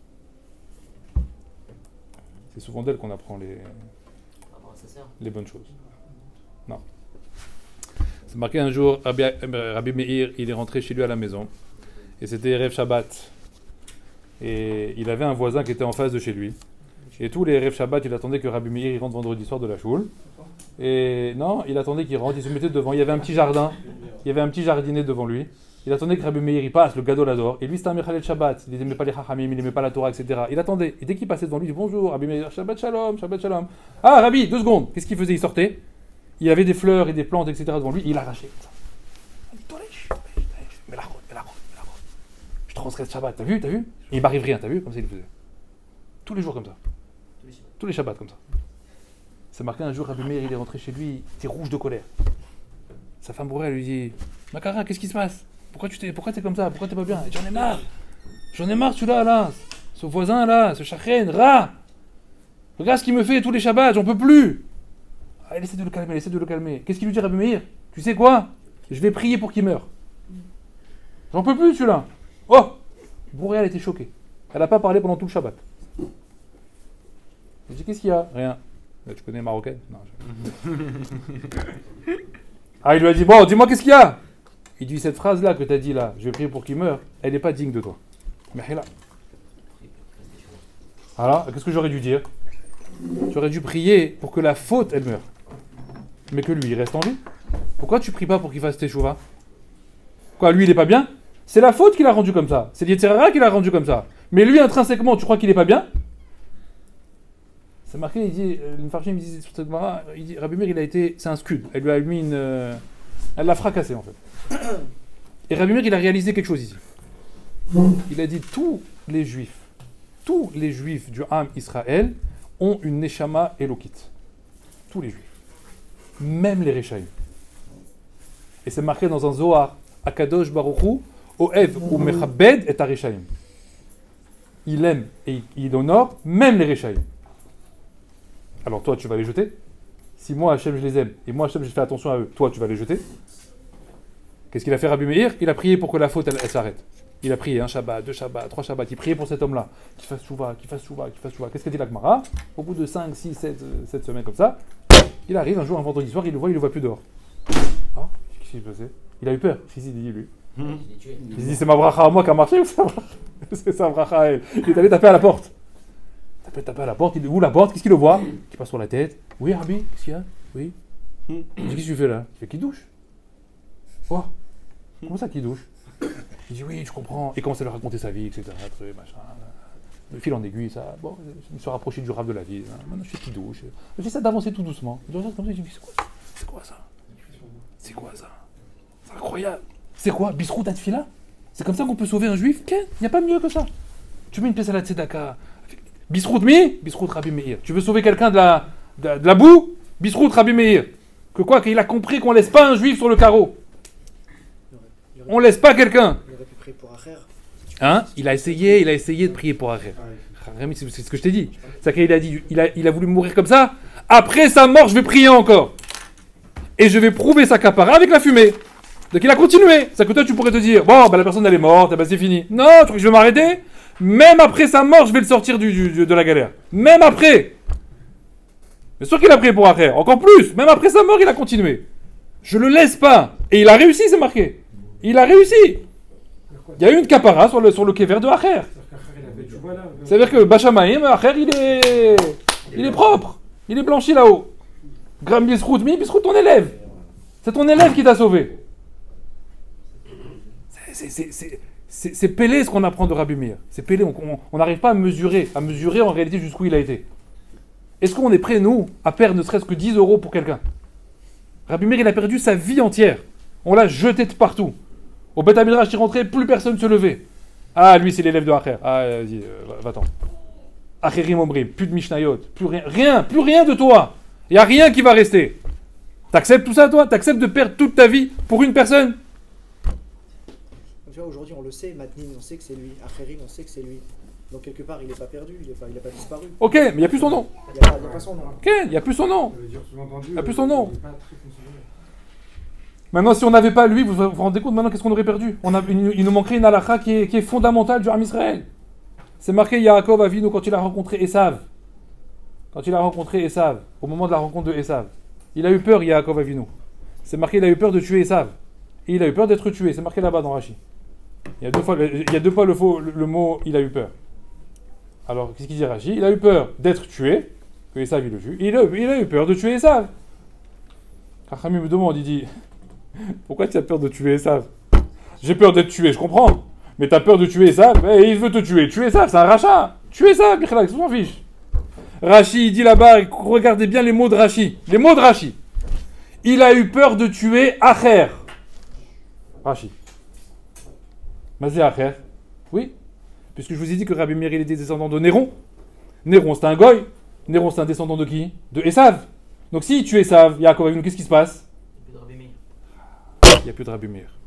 C'est souvent d'elle qu'on apprend les bonnes choses. Non. C'est marqué un jour, Rabbi Meir, il est rentré chez lui à la maison. Et c'était Erev Shabbat. Et il avait un voisin qui était en face de chez lui. Et tous les rêves Shabbat, il attendait que Rabbi Meir il rentre vendredi soir de la choule. Et non, il attendait qu'il rentre, il se mettait devant. Il y avait un petit jardin, il y avait un petit jardinet devant lui. Il attendait que Rabbi Meir il passe, le gadol l'adore. Et lui, c'était un Mechalel Shabbat. Il n'aimait pas les Chachamim, il n'aimait pas la Torah, etc. Il attendait. Et dès qu'il passait devant lui, il dit bonjour, Rabbi Meir, Shabbat Shalom, Shabbat Shalom. Ah, Rabbi, 2 secondes. Qu'est-ce qu'il faisait? Il sortait. Il y avait des fleurs et des plantes, etc. devant lui. Il arrachait comme ça. Mais la route. Je transgresse Shabbat. T'as vu? Et il m'arrive rien, t'as vu? Comme ça, il le faisait. Tous les jours comme ça. Tous les Shabbats comme ça. C'est marqué un jour, Rabbi Meir, il est rentré chez lui, il était rouge de colère. Sa femme bourrée, elle lui dit Makara, qu'est-ce qui se passe? Pourquoi t'es comme ça? Pourquoi t'es pas bien? Et j'en ai marre, celui-là, là. Ce voisin, là, ce chachren, Ra. Regarde ce qu'il me fait tous les Shabbats, j'en peux plus. Ah, essaie de le calmer. Qu'est-ce qu'il lui dit, Rabbi Meir? Tu sais quoi? Je vais prier pour qu'il meure. J'en peux plus, celui-là. Oh! Bourrée, elle était choquée. Elle n'a pas parlé pendant tout le Shabbat. Je dis, qu'est-ce qu'il y a? Rien. Tu connais marocaine? Non. Ah, il lui a dit, bon, dis-moi qu'est-ce qu'il y a? Il dit, cette phrase-là que tu as dit là, je vais prier pour qu'il meure, elle n'est pas digne de toi. Mais là. Alors, qu'est-ce que j'aurais dû dire? J'aurais dû prier pour que la faute, elle meure. Mais que lui, il reste en vie. Pourquoi tu pries pas pour qu'il fasse teshuva? Quoi, lui, il est pas bien? C'est la faute qui l'a rendu comme ça. C'est l'Yetzirara qui l'a rendu comme ça. Mais lui, intrinsèquement, tu crois qu'il est pas bien? C'est marqué, il dit, une farchim, il dit sur cette Gemara, il dit, Rabbi Meir, c'est un scud. Elle lui a mis elle l'a fracassé en fait. Et Rabbi Meir, il a réalisé quelque chose ici. Il a dit, tous les juifs du Ham Israël ont une neshama elokite. Tous les juifs. Même les Rechaïm. Et c'est marqué dans un Zohar, Akadosh Baruch Hu, Oev ou Mechabed et Arechaïm. Il aime et il honore même les Rechaïm. Alors toi, tu vas les jeter. Si moi, Hachem, je les aime, et moi, Hachem, je fais attention à eux, toi, tu vas les jeter. Qu'est-ce qu'il a fait Rabbi Meir? Il a prié pour que la faute, elle s'arrête. Il a prié 1 Shabbat, 2 Shabbats, 3 Shabbats. Il priait pour cet homme-là. Qu'il fasse chouva. Qu'est-ce qu'a dit la Gemara? Au bout de 5, 6, 7 semaines comme ça, il arrive un jour, un vendredi soir, il le voit plus dehors. Ah, qu'est-ce qui s'est passé? Il a eu peur. Si, dit lui. Il s'est dit, c'est ma bracha à moi qui a marché ou c'est sa bracha à elle? Il est allé taper à la porte. Taper à la porte, il ouvre la porte, qu'est-ce qu'il le voit? Qui passe sur la tête. Oui, Rabbi, qu'est-ce qu'il y a? Oui. Il dit, qu'est-ce que tu fais là? Il fait, qui douche? Quoi? Comment ça, qui douche? Il dit, oui, je comprends. Il commence à lui raconter sa vie, etc. Machin. De fil en aiguille, ça. Bon, je me suis rapproché du rave de la vie. Maintenant, je fais qui douche. J'essaie d'avancer tout doucement. Je regarde comme ça, je dis, c'est quoi ça? C'est incroyable. C'est quoi? Bisrout Atfila? C'est comme ça qu'on peut sauver un juif? Il n'y a pas mieux que ça. Tu mets une pièce à la tzedaka. Bisrout Rabbi Meir. Tu veux sauver quelqu'un de la boue? Bisrout Rabbi Meir. Qu'il a compris qu'on laisse pas un juif sur le carreau. On laisse pas quelqu'un. Il aurait pu prier pour Acher. Hein? Il a essayé de prier pour Acher. C'est ce que je t'ai dit. C'est qu'il a dit, il a voulu mourir comme ça. Après sa mort, je vais prier encore. Et je vais prouver sa capara avec la fumée. Donc il a continué. C'est que toi, tu pourrais te dire, bon, la personne elle est morte, c'est fini. Non, tu crois que je vais m'arrêter? Même après sa mort, je vais le sortir de la galère. Même après. Bien sûr qu'il a prié pour Acher. Encore plus. Même après sa mort, il a continué. Je le laisse pas. Et il a réussi, c'est marqué. Il a réussi. Il y a eu une capara sur le kéver de Acher. C'est-à-dire que Bachamaïm, Acher, il est propre. Il est blanchi là-haut. Gram Bisrout, ton élève. C'est ton élève qui t'a sauvé. C'est Pélé ce qu'on apprend de Rabbi Meir. C'est Pélé. On n'arrive pas à mesurer en réalité jusqu'où il a été. Est-ce qu'on est prêt, nous, à perdre ne serait-ce que 10 euros pour quelqu'un? Rabbi Meir, il a perdu sa vie entière. On l'a jeté de partout. Au Beth Midrash, il rentrait, plus personne ne se levait. Ah, lui, c'est l'élève de Acher. Ah, vas-y, va-t'en. Acherim Omrim, plus de Mishnayot, plus rien de toi. Il n'y a rien qui va rester. T'acceptes tout ça, toi? T'acceptes de perdre toute ta vie pour une personne? Tu vois, aujourd'hui, on le sait, Matnin, on sait que c'est lui. Acherim, on sait que c'est lui. Donc, quelque part, il n'est pas perdu, il n'a pas disparu. Ok, mais il n'y a plus son nom. Il n'y a pas son nom. Ok, il n'y a plus son nom. Il n'y a plus son nom. Maintenant, si on n'avait pas lui, vous vous rendez compte maintenant qu'est-ce qu'on aurait perdu? Il nous manquerait une halakha qui est fondamentale du Ham Israël. C'est marqué Yaakov Avinu quand il a rencontré Esav. Au moment de la rencontre de Esav. Il a eu peur, Yaakov Avinu. C'est marqué, il a eu peur de tuer Esav. Et il a eu peur d'être tué. C'est marqué là-bas dans Rashi. Il y a deux fois le mot, il a eu peur. Alors, qu'est-ce qu'il dit Rashi? Il a eu peur d'être tué, que Esav il le tue. Il a eu peur de tuer Esav. Rachamim me demande, il dit, pourquoi tu as peur de tuer Esav? J'ai peur d'être tué, je comprends. Mais tu as peur de tuer Esav? Eh, il veut te tuer. Tuer Esav, c'est un rachat. Tuer Esav, Michalak, ça s'en fiche. Rashi, il dit là-bas, regardez bien les mots de Rashi. Les mots de Rashi. Il a eu peur de tuer Acher. Rashi. Mazé Acher. Oui. Puisque je vous ai dit que Rabbi Meir il était descendant de Néron. Néron c'est un goy. Néron c'est un descendant de qui? De Esav. Donc si tu Esav, Yaakov avec nous, qu'est-ce qui se passe? Il n'y a plus de Rabbi Meir.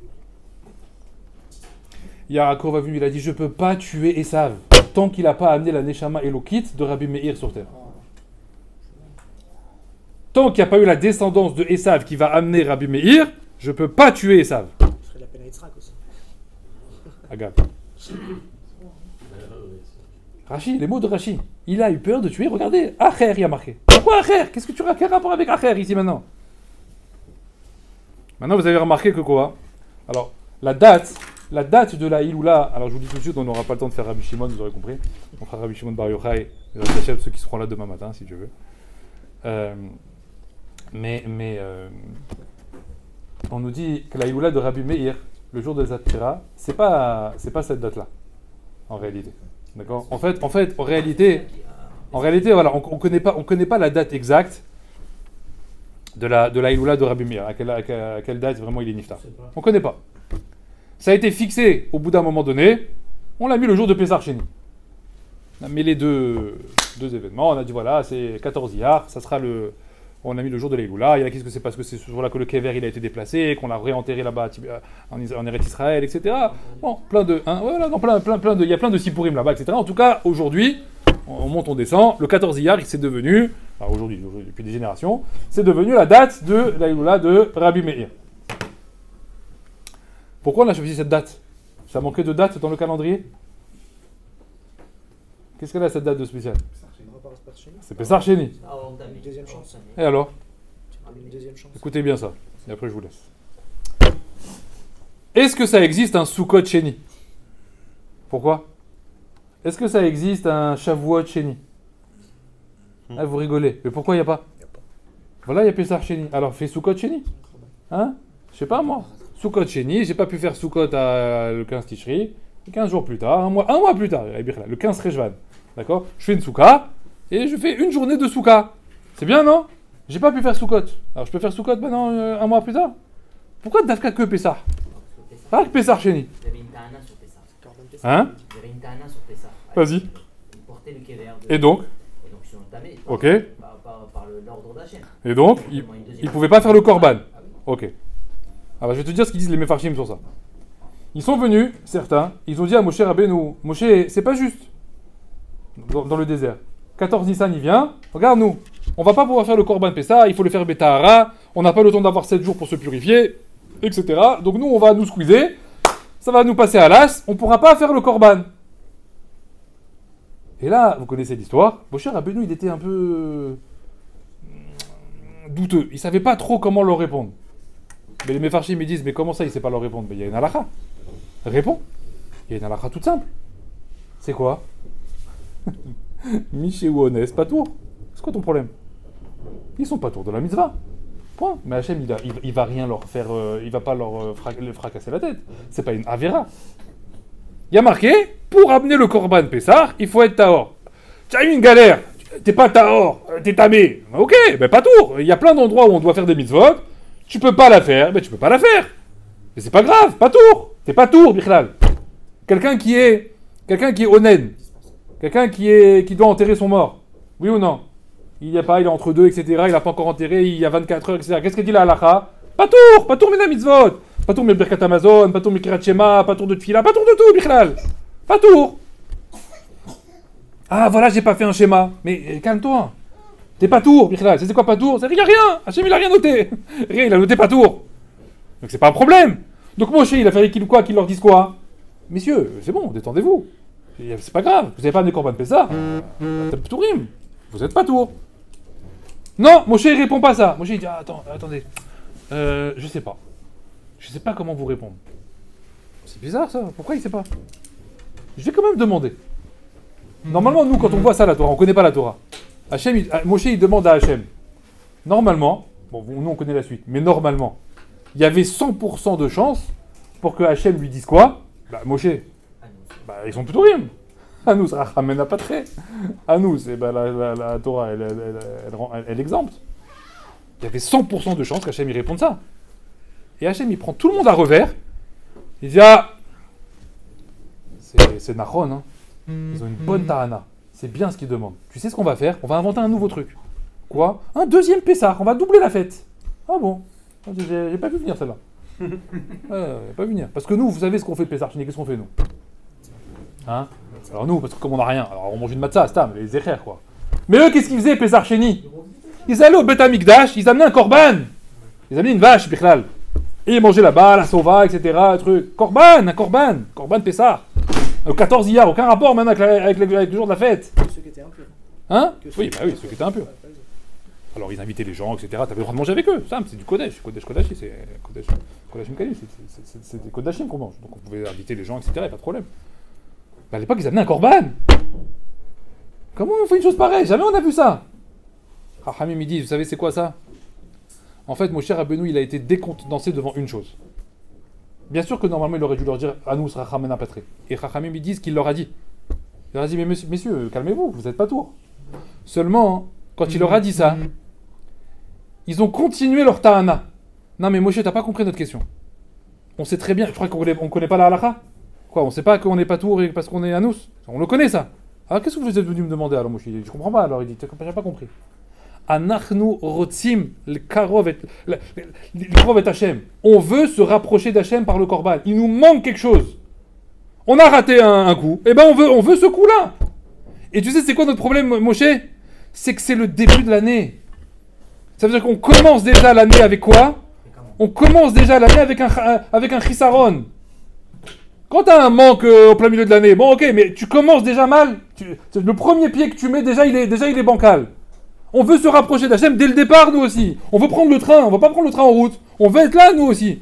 Yaakov a venu, il a dit je peux pas tuer Esav tant qu'il n'a pas amené la Neshama Elokit de Rabbi Meir sur terre. Tant qu'il n'y a pas eu la descendance de Esav qui va amener Rabbi Meir, je peux pas tuer Esav. Ce serait la peine à Yitzhak aussi. Agave. Rashi, les mots de Rashi. Il a eu peur de tuer, regardez, Acher, il y a marqué. Pourquoi Acher? Qu'est-ce que tu as? Quel rapport avec Acher ici maintenant? Maintenant, vous avez remarqué que quoi? Alors, la date de la Iloula, alors je vous dis tout de suite, on n'aura pas le temps de faire Rabbi Shimon, vous aurez compris. On fera Rabbi Shimon Bar Yochai, ceux qui seront là demain matin, si Dieu veut. On nous dit que la Iloula de Rabbi Meir, le jour de Zatira, c'est pas cette date-là, en réalité. D'accord. En réalité, voilà, on connaît pas la date exacte de la Iloula de Rabbi Meir. À quelle date vraiment il est niftar. On connaît pas. Ça a été fixé au bout d'un moment donné. On l'a mis le jour de Pessar Sheni. On a mis les deux événements. On a dit voilà, c'est 14 Iyar, ça sera le. On a mis le jour de l'Eloula. Il y a qu'est-ce que c'est parce que c'est ce jour-là que le Kever il a été déplacé, qu'on l'a réenterré là-bas en Eretz Israël, etc. Bon, plein de, il y a plein de Sipurim là-bas, etc. En tout cas, aujourd'hui, on monte, on descend. Le 14 Iyar, c'est devenu, alors aujourd'hui, depuis des générations, c'est devenu la date de l'Eloula de Rabbi Meir. Pourquoi on a choisi cette date? Ça manquait de date dans le calendrier? Qu'est-ce qu'elle a cette date de spécial? C'est Pessar Sheni. Une deuxième chance. Et alors? Une deuxième chance. Écoutez bien ça, et après je vous laisse. Est-ce que ça existe un Sukkot Sheni? Pourquoi? Est-ce que ça existe un Shavuot Sheni? Ah, vous rigolez, mais pourquoi il n'y a pas? Voilà, il y a Pessar Sheni. Alors fais Sukkot Sheni. Hein? Je sais pas moi. Sukkot Sheni, j'ai pas pu faire Sukkot le 15 Tishri. 15 jours plus tard, un mois plus tard, le 15 Rejvan. D'accord? Je fais une Souka. Et je fais une journée de Souka. C'est bien, non? J'ai pas pu faire Soukot. Alors je peux faire Soukot maintenant, un mois plus tard? Pourquoi Dafka que Pessah? Pas que Pessah Chéni. Vous avez une Tana sur Pessah. Hein? Vous avez une Tana sur Pessah. Vas-y. Ils portaient le Kever. Et donc? Et donc ils sont entamés. Ok. Par l'ordre d'Hachem. Et donc, ils pouvaient pas faire le Korban. Ok. Alors je vais te dire ce qu'ils disent les Mefarshim sur ça. Ils sont venus, certains, ils ont dit à Moshe Rabbeinu, Moshe, c'est pas juste. Dans le désert. 14 Nissan, il vient. Regarde, nous, on va pas pouvoir faire le Korban Pessah, il faut le faire Betahara, on n'a pas le temps d'avoir 7 jours pour se purifier, etc. Donc nous, on va nous squeezer, ça va nous passer à l'as, on pourra pas faire le Korban. Et là, vous connaissez l'histoire, Moshe Rabbeinu, il était un peu douteux, il savait pas trop comment leur répondre. Mais les Mefarshim me disent, mais comment ça, il sait pas leur répondre? Mais il y a une halakha. Réponds. Il y a une halakha toute simple. C'est quoi? Miché ou honnête, pas tour. C'est quoi ton problème? Ils sont pas tour de la mitzvah. Point. Mais Hachem, il va rien leur faire, il va pas leur fracasser la tête. C'est pas une avera. Il y a marqué, pour amener le Korban Pessah, il faut être Tahor. Tu as eu une galère. T'es pas Tahor, t'es tamé. Ok, ben pas tour. Il y a plein d'endroits où on doit faire des mitzvot. Tu peux pas la faire, mais tu peux pas la faire. Mais c'est pas grave, pas tour. T'es pas tour, Bichlal. Quelqu'un qui est honnête. Quelqu'un qui doit enterrer son mort. Oui ou non? Il y a pas, il est entre deux, etc. Il n'a pas encore enterré, il y a 24 heures, etc. Qu'est-ce qu'il dit la halakha? Pas tour, mais la mitzvot. Pas tour, mais le Birkat Amazon, pas tour, mais Kirat Shema, pas tour de Tfila, pas tour de tout, Bichlal. Pas tour. Ah, voilà, j'ai pas fait un schéma. Mais calme-toi. T'es pas tour, Bichlal. C'est quoi pas tour? Il y a rien. Hachem, il a rien noté. Rien, il a noté pas tour. Donc c'est pas un problème. Donc Moshe, il a fallu qu'il leur dise quoi? Messieurs, c'est bon, détendez-vous. C'est pas grave, vous n'avez pas amené Korban Pessah. Tourim, vous n'êtes pas tour. Non, Moshe il répond pas ça. Moshe il dit attendez, je sais pas. Je sais pas comment vous répondre. C'est bizarre ça, pourquoi il sait pas? Je vais quand même demander. Normalement, nous, quand on voit ça, la Torah, on ne connaît pas la Torah. Moshe, il demande à Hachem. Normalement, bon, nous, on connaît la suite, mais normalement, il y avait 100% de chance pour que Hachem lui dise quoi? Bah, Moshe, bah, ils sont plutôt rien. À nous, ça ramène à pas très. À nous, c'est, bah, la Torah, elle exempte. Il y avait 100% de chance qu'Hachem y réponde ça. Et Hachem, il prend tout le monde à revers. Il dit, ah, c'est Nachon, hein. Ils ont une bonne tahana. C'est bien ce qu'ils demandent. Tu sais ce qu'on va faire? On va inventer un nouveau truc. Quoi? Un deuxième Pessah. On va doubler la fête. Ah bon? J'ai pas vu venir celle-là. J'ai pas vu venir. Parce que nous, vous savez ce qu'on fait Pessah Sheni. Qu'est-ce qu'on fait nous? Hein? Alors nous, parce que comme on n'a rien, alors on mange une matzah, stam, les zécher quoi. Mais eux, qu'est-ce qu'ils faisaient Pessah Sheni? Ils allaient au Beth Amikdash, ils amenaient un korban. Ils amenaient une vache, bichlal. Et ils mangeaient là-bas, la sova, etc. Un truc. Korban, un korban. Korban Pessah. 14 iyar, aucun rapport maintenant avec le jour de la fête. Ceux qui étaient impurs. Hein? Oui, bah oui, ceux qui étaient impurs. Alors ils invitaient les gens, etc. T'avais le droit de manger avec eux. Ça, c'est du Kodesh. Kodesh, c'est Kodesh Mkali. C'est des Kodashim qu'on mange. Donc on pouvait inviter les gens, etc. Pas de problème. Mais à l'époque, ils amenaient un korban. Comment on fait une chose pareille? Jamais on a vu ça. Hamim, il dit, vous savez c'est quoi ça? En fait, mon cher Rabbeinu, il a été décontenancé devant une chose. Bien sûr que normalement, il aurait dû leur dire « Anous Rachamena Patre ». Et Rachamim, ils disent qu'il leur a dit. Il leur a dit « Mais messieurs, calmez-vous, vous n'êtes pas tours ». Seulement, quand il leur a dit ça, ils ont continué leur ta'ana. Non mais Moshe, t'as pas compris notre question. On sait très bien, je crois qu'on connaît pas la halakha. Quoi, on sait pas qu'on n'est pas tours parce qu'on est Anous? On le connaît ça. Alors qu'est-ce que vous êtes venu me demander alors Moshe? Je comprends pas alors, il dit « J'ai pas compris ». Anachnu rotzim le karov et Hachem. On veut se rapprocher d'Hachem par le korban. Il nous manque quelque chose. On a raté un coup. Eh ben on veut ce coup-là. Et tu sais c'est quoi notre problème, Moshe? C'est que c'est le début de l'année. Ça veut dire qu'on commence déjà l'année avec quoi? On commence déjà l'année avec un chisaron. Quand tu as un manque au plein milieu de l'année, bon ok, mais tu commences déjà mal. Le premier pied que tu mets déjà il est bancal. On veut se rapprocher d'Hachem dès le départ, nous aussi. On veut prendre le train, on va pas prendre le train en route. On veut être là, nous aussi.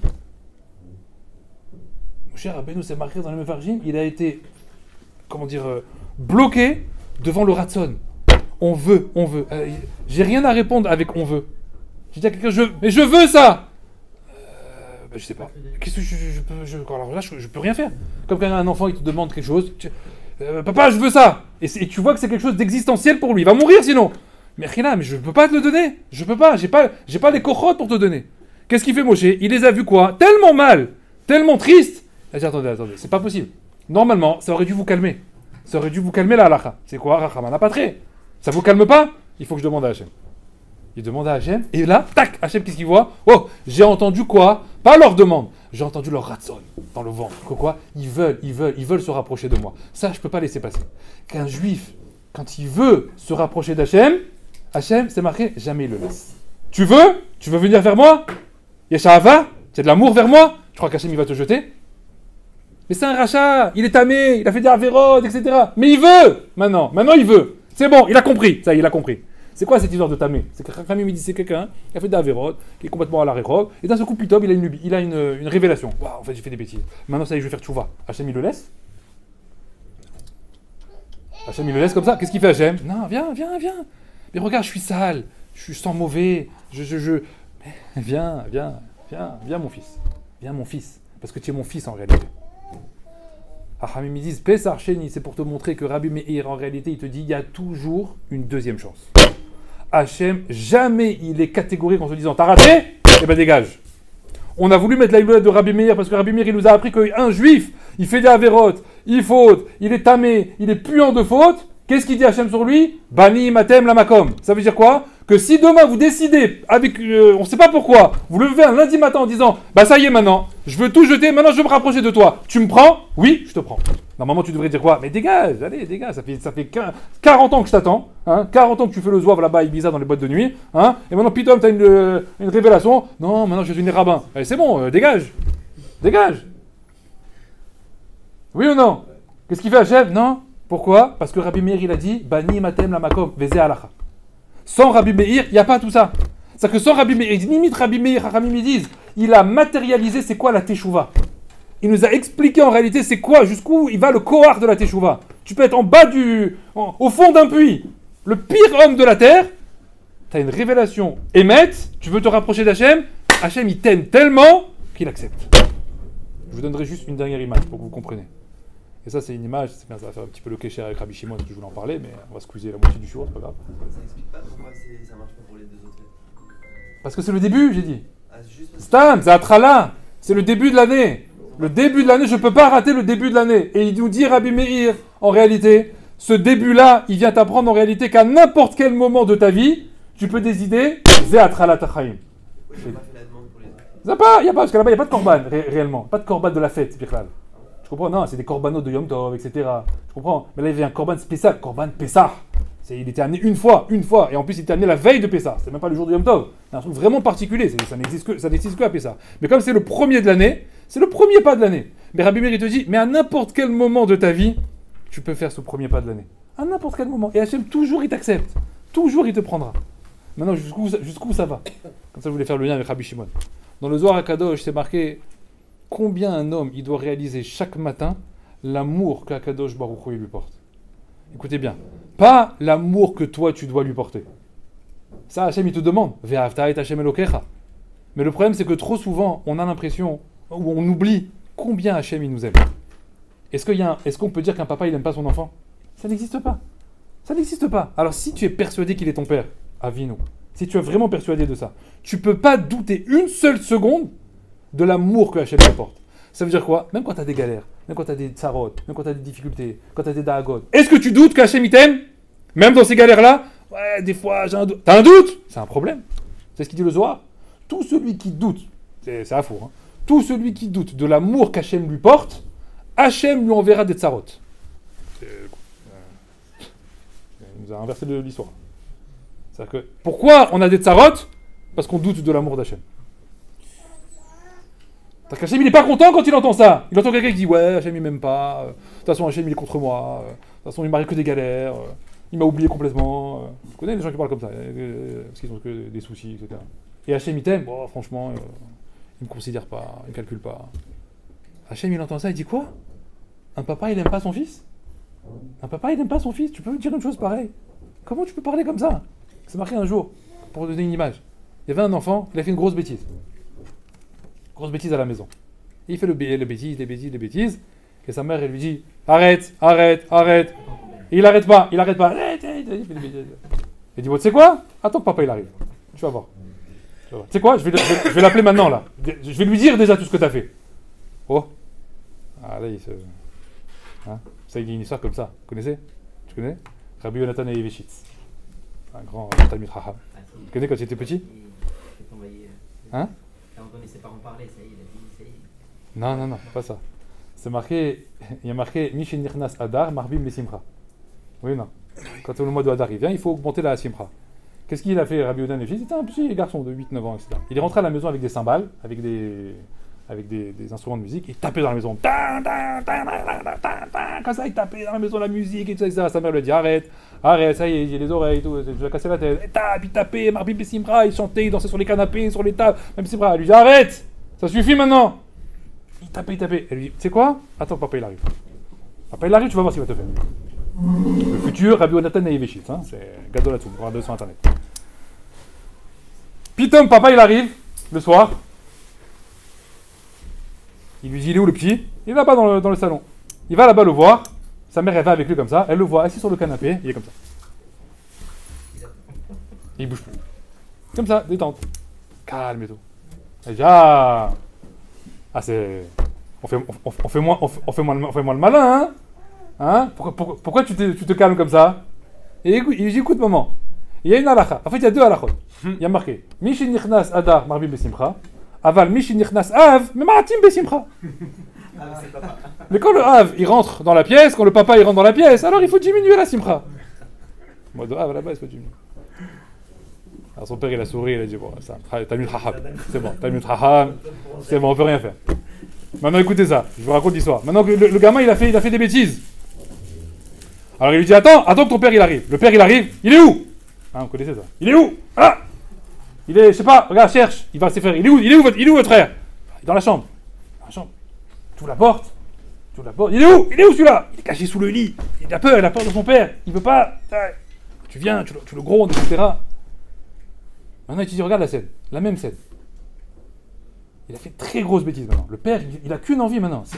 Mon cher Rabbeinu, c'est marqué dans le Mefarshim, il a été, bloqué devant le Ratson. On veut. J'ai rien à répondre avec on veut. J'ai dit à quelqu'un, mais je veux ça. Je sais pas. Qu'est-ce que alors là, je peux rien faire. Comme quand un enfant, il te demande quelque chose. Papa, je veux ça. Et tu vois que c'est quelque chose d'existentiel pour lui. Il va mourir sinon. Mais je peux pas te le donner. Je peux pas. J'ai pas les cochotes pour te donner. Qu'est-ce qu'il fait Moshe? Il les a vus quoi? Tellement mal, tellement triste. Il a dit, attendez, c'est pas possible. Normalement, ça aurait dû vous calmer. Ça aurait dû vous calmer la halakha. C'est quoi? Rachamana Patre. Ça vous calme pas? Il faut que je demande à Hachem. Il demande à Hachem. Et là, tac, Hachem, qu'est-ce qu'il voit? Oh, j'ai entendu quoi? Pas leur demande. J'ai entendu leur ratson dans le ventre. Quoi? Ils veulent se rapprocher de moi. Ça, je peux pas laisser passer. Qu'un juif, quand il veut se rapprocher d'Hachem, Hachem, c'est marqué, jamais il le laisse. Tu veux venir vers moi? Yeshava, tu as de l'amour vers moi? Tu crois qu'Hachem il va te jeter? Mais c'est un rachat, il est tamé, il a fait des avérodes, etc. Mais il veut maintenant il veut. C'est bon, il a compris, ça y est, il a compris. C'est quoi cette histoire de tamé? C'est que Rachamim me dit c'est quelqu'un qui a fait des avérodes, qui est complètement à la rérobe, et d'un seul coup, Pitob, il a une révélation. Waouh, en fait j'ai fait des bêtises. Maintenant ça y est, je vais faire tchouva. Hachem il le laisse? Hachem il le laisse comme ça? Qu'est-ce qu'il fait Hachem? Non, viens. Mais regarde, je suis sale, je sens mauvais, Viens, mon fils. Viens, mon fils. Parce que tu es mon fils en réalité. Hamim, ils disent, Pessah Sheni, c'est pour te montrer que Rabbi Meir, en réalité, il te dit, il y a toujours une deuxième chance. Hachem, jamais il est catégorique en se disant, t'as raté? Eh ben dégage. On a voulu mettre la iloulette de Rabbi Meir parce que Rabbi Meir, il nous a appris qu'un juif, il fait des avérotes, il faute, il est tamé, il est puant de faute. Qu'est-ce qu'il dit Hachem sur lui? Bani matem la makom. Ça veut dire quoi? Que si demain vous décidez, avec, on ne sait pas pourquoi, vous levez un lundi matin en disant, bah ça y est maintenant, je veux tout jeter, maintenant je veux me rapprocher de toi. Tu me prends? Oui, je te prends. Normalement tu devrais dire quoi? Mais dégage, allez, dégage, ça fait 40 ans que je t'attends, hein, 40 ans que tu fais le zouave là-bas à Ibiza dans les boîtes de nuit, hein, et maintenant Pitom t'as une révélation, non, maintenant je suis devenir rabbin. Allez, c'est bon, dégage. Oui ou non? Qu'est-ce qu'il fait Hachem? Non. Pourquoi? Parce que Rabbi Meir il a dit, Bani matem la makom, veze alacha. Sans Rabbi Meir, il n'y a pas tout ça. C'est-à-dire que sans Rabbi Meir, limite Rabbi Meir, Rachamim ils disent, il a matérialisé c'est quoi la teshuva. Il nous a expliqué en réalité c'est quoi, jusqu'où il va le kohar de la teshuva. Tu peux être en bas au fond d'un puits. Le pire homme de la terre. Tu as une révélation. Émette, tu veux te rapprocher d'Hachem. Hachem, il t'aime tellement qu'il accepte. Je vous donnerai juste une dernière image pour que vous compreniez. Et ça, c'est une image, c'est bien, ça va faire un petit peu le kécher avec Rabbi Shimon, je voulais en parler, mais on va squeezer la moitié du jour, c'est pas grave. Ça explique pas pourquoi ça marche pas pour les deux autres. Parce que c'est le début, j'ai dit. Ah, c'est juste parce que... Stam, c'est Atrala. C'est le début de l'année. Le début de l'année, je ne peux pas rater le début de l'année. Et il nous dit, Rabbi Meir, en réalité, ce début-là, il vient t'apprendre en réalité qu'à n'importe quel moment de ta vie, tu peux décider, Zé Atrala Tachaim. Oui, j'ai pas fait la demande pour les autres. Il n'y a pas, parce que là-bas, il n'y a pas de korban, réellement. Pas de korban de la fête, Birklal. Je comprends, non, c'est des korbanos de Yom Tov, etc. Je comprends. Mais là, il y avait un korban spécial, korban Pessah. Il était amené une fois. Et en plus, il était amené la veille de Pessah. C'est même pas le jour de Yom Tov. C'est un truc vraiment particulier. Ça n'existe que à Pessah. Mais comme c'est le premier de l'année, c'est le premier pas de l'année. Mais Rabbi Meir, il te dit, mais à n'importe quel moment de ta vie, tu peux faire ce premier pas de l'année. À n'importe quel moment. Et Hachem, toujours, il t'accepte. Toujours, il te prendra. Maintenant, jusqu'où ça va? Comme ça, je voulais faire le lien avec Rabbi Shimon. Dans le Zohar HaKadosh, c'est marqué combien un homme il doit réaliser chaque matin l'amour qu'Akadosh Baruch Hu lui porte. Écoutez bien, pas l'amour que toi tu dois lui porter. Ça, Hachem il te demande. Ve'ahavta et Hachem Elokecha. Mais le problème c'est que trop souvent on a l'impression, ou on oublie combien Hachem il nous aime. Est-ce qu'on peut dire qu'un papa il aime pas son enfant? Ça n'existe pas. Ça n'existe pas. Alors si tu es persuadé qu'il est ton père, Avinu, si tu es vraiment persuadé de ça, tu peux pas douter une seule seconde de l'amour que Hachem te porte. Ça veut dire quoi? Même quand tu as des galères, même quand tu as des tsarot, même quand tu as des difficultés, quand tu as des da'agot, est-ce que tu doutes qu'Hachem il t'aime? Même dans ces galères-là? Ouais, des fois j'ai un doute. T'as un doute? C'est un problème. C'est ce qu'il dit le Zohar. Tout celui qui doute, c'est à faux, hein. Tout celui qui doute de l'amour qu'Hachem lui porte, Hachem lui enverra des tsarot. Il nous a inversé l'histoire. C'est-à-dire que, pourquoi on a des tsarot? Parce qu'on doute de l'amour d'Hachem. Parce qu'Hachem, il n'est pas content quand il entend ça. Il entend quelqu'un qui dit « Ouais, Hachem, il m'aime pas. De toute façon, Hachem, il est contre moi. De toute façon, il m'arrive que des galères. Il m'a oublié complètement. » Tu connais les gens qui parlent comme ça, parce qu'ils ont que des soucis, etc. Et Hachem, il t'aime. Bon, franchement, il ne me considère pas, il ne me calcule pas. Hachem, il entend ça, il dit quoi? Un papa, il n'aime pas son fils? Un papa, il n'aime pas son fils? Tu peux me dire une chose pareille? Comment tu peux parler comme ça? C'est marqué un jour, pour vous donner une image. Il y avait un enfant, il a fait une grosse bêtise. Grosse bêtise à la maison. Et il fait les bêtises. Et sa mère, elle lui dit « Arrête. » Et il n'arrête pas. Il dit bon, « Tu sais quoi? Attends que papa il arrive. Tu vas voir. Tu sais quoi? Je vais l'appeler maintenant là. Je vais lui dire déjà tout ce que tu as fait. » Oh. Ah là, il se... Hein? Ça, il y a une histoire comme ça. Vous connaissez? Tu connais? Rabbi Yonatan Ayeveshitz. Un grand Talmid Chacham. Tu connais quand tu étais petit? Hein? T'as entendu ses parents parler, ça y est, il a dit, ça y est. Non, pas ça. C'est marqué, il y a marqué Mishin Nirnas Adar, Marbim Besimcha. Oui, non. Quand le mois de Adar il vient, il faut augmenter la Simcha. Qu'est-ce qu'il a fait, Rabbi Yodan Efis? C'était un petit garçon de 8-9 ans, etc. Il est rentré à la maison avec des cymbales, avec des instruments de musique, il tapait dans la maison. Comme ça, il tapait dans la maison la musique, et tout ça, etc. Sa mère lui a dit arrête, ça y est, j'ai les oreilles, tout, je vais casser la tête. Il tapait, Marbim Besimcha, il chantait, il dansait sur les canapés, sur les tables. Même Simcha, elle lui dit arrête, ça suffit maintenant. Il tapait. Elle lui dit tu sais quoi? Attends, papa il arrive. Papa il arrive, tu vas voir ce qu'il va te faire. Le futur Rabbi Yonatan Ayeveshitz, hein, c'est Gadol Atum, on va regarder sur internet. Pitom, papa il arrive, le soir. Il lui dit il est où le petit? Il est là-bas dans le salon. Il va là-bas le voir. Sa mère elle va avec lui comme ça. Elle le voit assis sur le canapé. Il est comme ça. Il bouge plus. Comme ça, détente. Calme et tout. Elle dit c'est... On fait moins le malin, hein? Pourquoi tu te calmes comme ça? Et il dit écoute maman. Il y a une halakha. En fait il y a deux halakhot. Il y a marqué Mishin Nichnas Adar Marbim Besimcha. Aval Mishin Nichnas Av Mematim Besimcha. Mais quand le Av il rentre dans la pièce, quand le papa il rentre dans la pièce, alors il faut diminuer la Simcha. Moi de Av là-bas il faut diminuer. Alors son père il a souri, il a dit bon ça, t'as mis le Chacham. C'est bon, t'as mis le Chacham. C'est bon, on peut rien faire. Maintenant écoutez ça, je vous raconte l'histoire. Maintenant que le gamin il a fait des bêtises. Alors il lui dit attends que ton père il arrive. Le père il arrive, il est où? Hein, vous connaissez ça. Il est où? Ah, il est, je sais pas, regarde, cherche, il va se faire. Il est où votre frère? Il est dans la chambre. Dans la chambre. Tu ouvres la porte, Tu ouvres la porte. Il est où? Il est où celui-là? Il est caché sous le lit. Il a peur de son père. Il veut pas. Tu viens, tu le grondes, etc. Maintenant, il te dit, regarde la scène. La même scène. Il a fait très grosse bêtise maintenant. Le père, il a qu'une envie maintenant.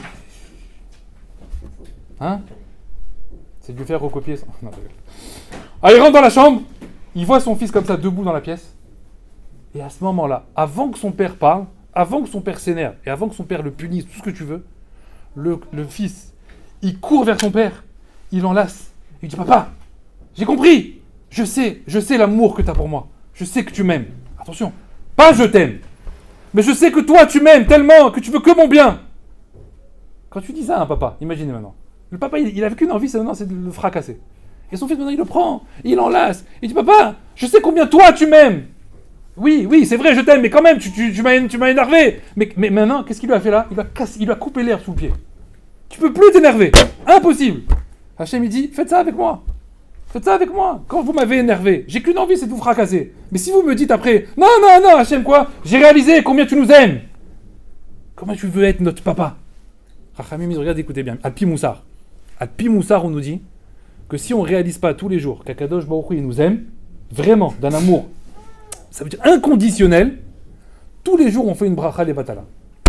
C'est de lui faire recopier. Non, il rentre dans la chambre. Il voit son fils comme ça, debout dans la pièce. Et à ce moment-là, avant que son père parle, avant que son père s'énerve, et avant que son père le punisse, tout ce que tu veux, le fils, il court vers son père, il l'enlace. Il dit, papa, j'ai compris. Je sais l'amour que tu as pour moi. Je sais que tu m'aimes. Attention, pas je t'aime. Mais je sais que toi, tu m'aimes tellement que tu veux que mon bien. Quand tu dis ça à un papa, imaginez maintenant. Le papa, il avait qu'une envie, c'est de le fracasser. Et son fils, maintenant, il le prend, il l'enlace. Il dit, papa, je sais combien toi, tu m'aimes. Oui, c'est vrai, je t'aime, mais quand même, tu m'as énervé. Mais maintenant, qu'est-ce qu'il lui a fait là? Il lui a coupé l'air sous le pied. Tu peux plus t'énerver. Impossible. Hachem, il dit, faites ça avec moi. Faites ça avec moi. Quand vous m'avez énervé, j'ai qu'une envie, c'est de vous fracasser. Mais si vous me dites après, non, Hachem, quoi? J'ai réalisé combien tu nous aimes. Comment tu veux être notre papa? Rachamim, regardez, écoutez bien. Alpi Moussar, on nous dit que si on ne réalise pas tous les jours qu'Akadosh Baruch Hu, il nous aime, vraiment, d'un amour, ça veut dire inconditionnel, tous les jours on fait une bracha les batala.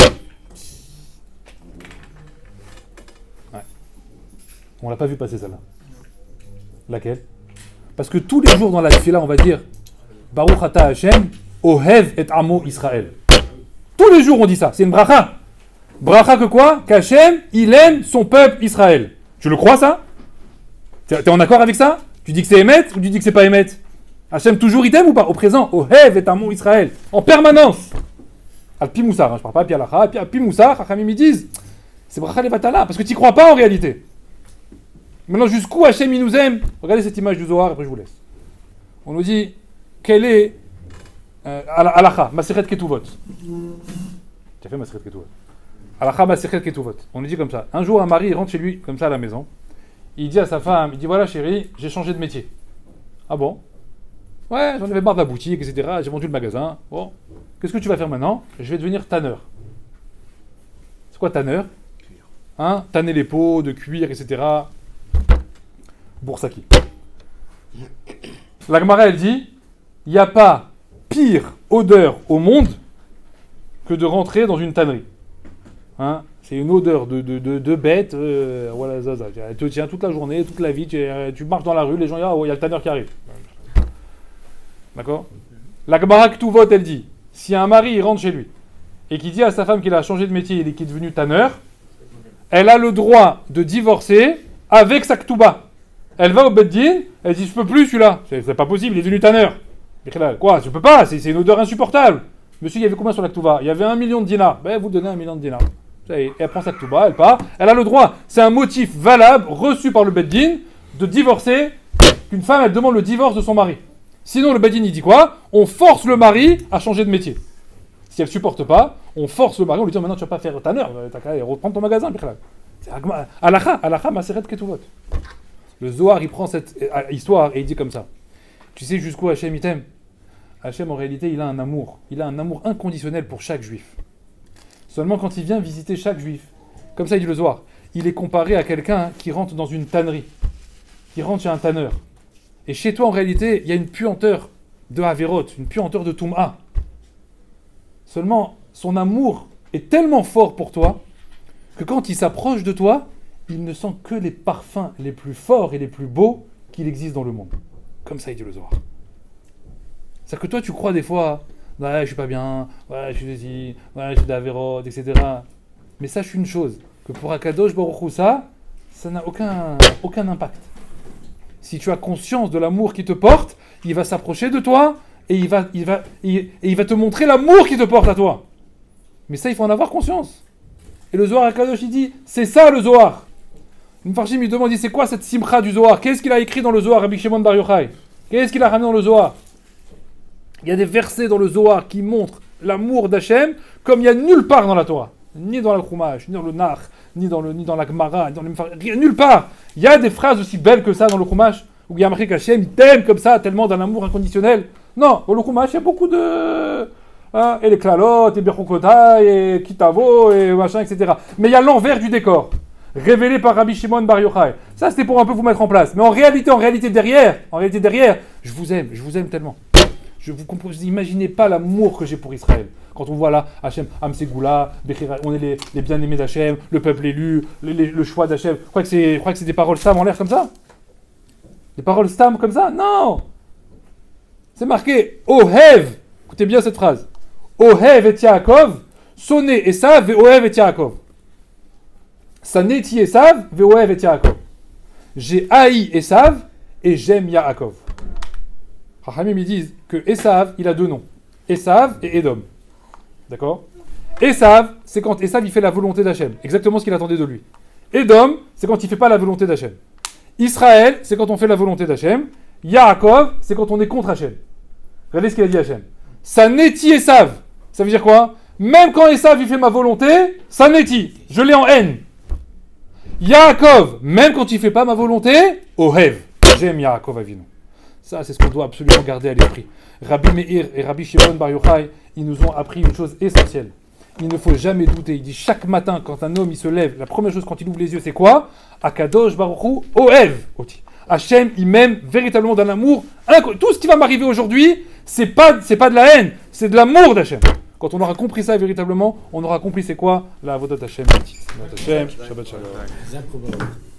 Ouais. On l'a pas vu passer celle-là. Laquelle? Parce que tous les jours dans la tefila, on va dire Baruch ata Hashem, Ohev et Amo Israël. Tous les jours on dit ça, c'est une bracha. Bracha que quoi? Qu'Hachem, il aime son peuple Israël. Tu le crois ça? T'es en accord avec ça? Tu dis que c'est Emet ou tu dis que c'est pas Emet? Hachem toujours il t'aime ou pas? Au présent, Ohev et Amo Israël. En permanence. Al-Pi Moussar, je parle pas Pi Alacha, Al-Pi Moussar, Hachamim ils disent, c'est bracha levatala, parce que tu crois pas en réalité. Maintenant, jusqu'où Hachem il nous aime? Regardez cette image du Zohar, après je vous laisse. On nous dit, quelle est Alacha, Masechet Ketuvot. Tu as fait Masechet Ketuvot. Alacha Masechet Ketuvot. On nous dit comme ça. Un jour, un mari il rentre chez lui, comme ça à la maison. Il dit à sa femme, il dit, voilà chérie, j'ai changé de métier. Ah bon? Ouais, j'en avais marre de la boutique, etc. J'ai vendu le magasin. Bon, qu'est-ce que tu vas faire maintenant? Je vais devenir tanneur. C'est quoi tanneur? Tanner les peaux, de cuir, etc. Boursaki. La Gemara, elle dit, il n'y a pas pire odeur au monde que de rentrer dans une tannerie. C'est une odeur de bête. Voilà, ça. Elle te tient toute la journée, toute la vie. Tu marches dans la rue, les gens disent, ah, il y a le tanneur qui arrive. D'accord? La Gemara Ketuvot, elle dit, si un mari il rentre chez lui et qu'il dit à sa femme qu'il a changé de métier et qu'il est devenu tanneur, elle a le droit de divorcer avec sa Ketouba. Elle va au Beddin, elle dit, je peux plus celui-là. C'est pas possible, il est devenu tanneur. Quoi? Je peux pas, c'est une odeur insupportable. Monsieur, il y avait combien sur la Ketouba? Il y avait 1 million de dinars. Ben, vous donnez 1 million de dinars. Et elle prend sa Ketouba, elle part. Elle a le droit, c'est un motif valable, reçu par le Beddin, de divorcer, qu'une femme, elle demande le divorce de son mari. Sinon, le Beddin, il dit quoi? On force le mari à changer de métier. Si elle supporte pas, on force le mari, on lui dit, maintenant tu vas pas faire tanneur, t'as qu'à reprendre ton magasin. C'est Alacha, Masechet Ketuvot. Le Zohar, il prend cette histoire et il dit comme ça. Tu sais jusqu'où Hachem il t'aime? Hachem, en réalité, il a un amour. Il a un amour inconditionnel pour chaque juif. Seulement quand il vient visiter chaque juif, comme ça il dit le Zohar, il est comparé à quelqu'un qui rentre dans une tannerie, qui rentre chez un tanneur. Et chez toi, en réalité, il y a une puanteur de Haverot, une puanteur de Toum'a. Seulement, son amour est tellement fort pour toi que quand il s'approche de toi, il ne sent que les parfums les plus forts et les plus beaux qu'il existe dans le monde. Comme ça, il dit le Zohar. C'est-à-dire que toi, tu crois des fois, ouais, je suis pas bien, ouais, je suis ceci, ouais, j'ai des Haverot, etc. Mais sache une chose, que pour Akadosh Baruch Hu, ça n'a aucun impact. Si tu as conscience de l'amour qui te porte, il va s'approcher de toi et il va te montrer l'amour qui te porte à toi. Mais ça, il faut en avoir conscience. Et le Zohar Akadosh, il dit, c'est ça le Zohar. Une Farshim, il demande, il dit, c'est quoi cette simcha du Zohar? Qu'est-ce qu'il a écrit dans le Zohar, Rabbi Shimon Bar Yochai? Qu'est-ce qu'il a ramené dans le Zohar? Il y a des versets dans le Zohar qui montrent l'amour d'Hachem comme il n'y a nulle part dans la Torah. Ni dans le Chumash, ni dans le Nach, ni dans la Gemara, ni dans le nulle part. Il y a des phrases aussi belles que ça dans le Chumash, où il y a marqué qu'Hachem t'aime comme ça, tellement d'un amour inconditionnel. Non, dans le Chumash, il y a beaucoup de... et les Klalot, et Birchokota, et Kitavo, et machin, etc. Mais il y a l'envers du décor. révélé par Rabbi Shimon Bar Yochai. Ça, c'était pour un peu vous mettre en place. Mais en réalité derrière, je vous aime tellement. Vous imaginez pas l'amour que j'ai pour Israël. Quand on voit là, Hachem, Amsegoula, on est les bien-aimés d'Hachem, le peuple élu, le choix d'Hachem. Vous croyez que c'est des paroles stam en l'air comme ça? Des paroles stam comme ça? Non! C'est marqué Ohev. Écoutez bien cette phrase. Ohev et Yaakov, sonné Esav, ve Ohev et Yaakov. Saneti Esav, ve Ohev et Yaakov. J'ai haï Esav et j'aime Yaakov. Chachamim ils disent que Esav, il a deux noms. Esav et Edom. D'accord? Esav, c'est quand Esav il fait la volonté d'Hachem. Exactement ce qu'il attendait de lui. Edom, c'est quand il fait pas la volonté d'Hachem. Israël, c'est quand on fait la volonté d'Hachem. Yaakov, c'est quand on est contre Hachem. Regardez ce qu'il a dit Hachem. Saneti Esav. Ça veut dire quoi? Même quand Esav il fait ma volonté, Saneti, je l'ai en haine. Yaakov, même quand il fait pas ma volonté, Ohev. J'aime Yaakov Avinu. Ça, c'est ce qu'on doit absolument garder à l'esprit. Rabbi Meir et Rabbi Shimon Bar Yochai, ils nous ont appris une chose essentielle. Il ne faut jamais douter. Il dit chaque matin, quand un homme il se lève, la première chose quand il ouvre les yeux, c'est quoi? Akadosh Baruch Hu Ohev. Hachem, il m'aime véritablement d'un amour. Tout ce qui va m'arriver aujourd'hui, c'est pas de la haine, c'est de l'amour d'Hachem. Quand on aura compris ça véritablement, on aura compris c'est quoi la avodat Hachem. Shabbat Shalom.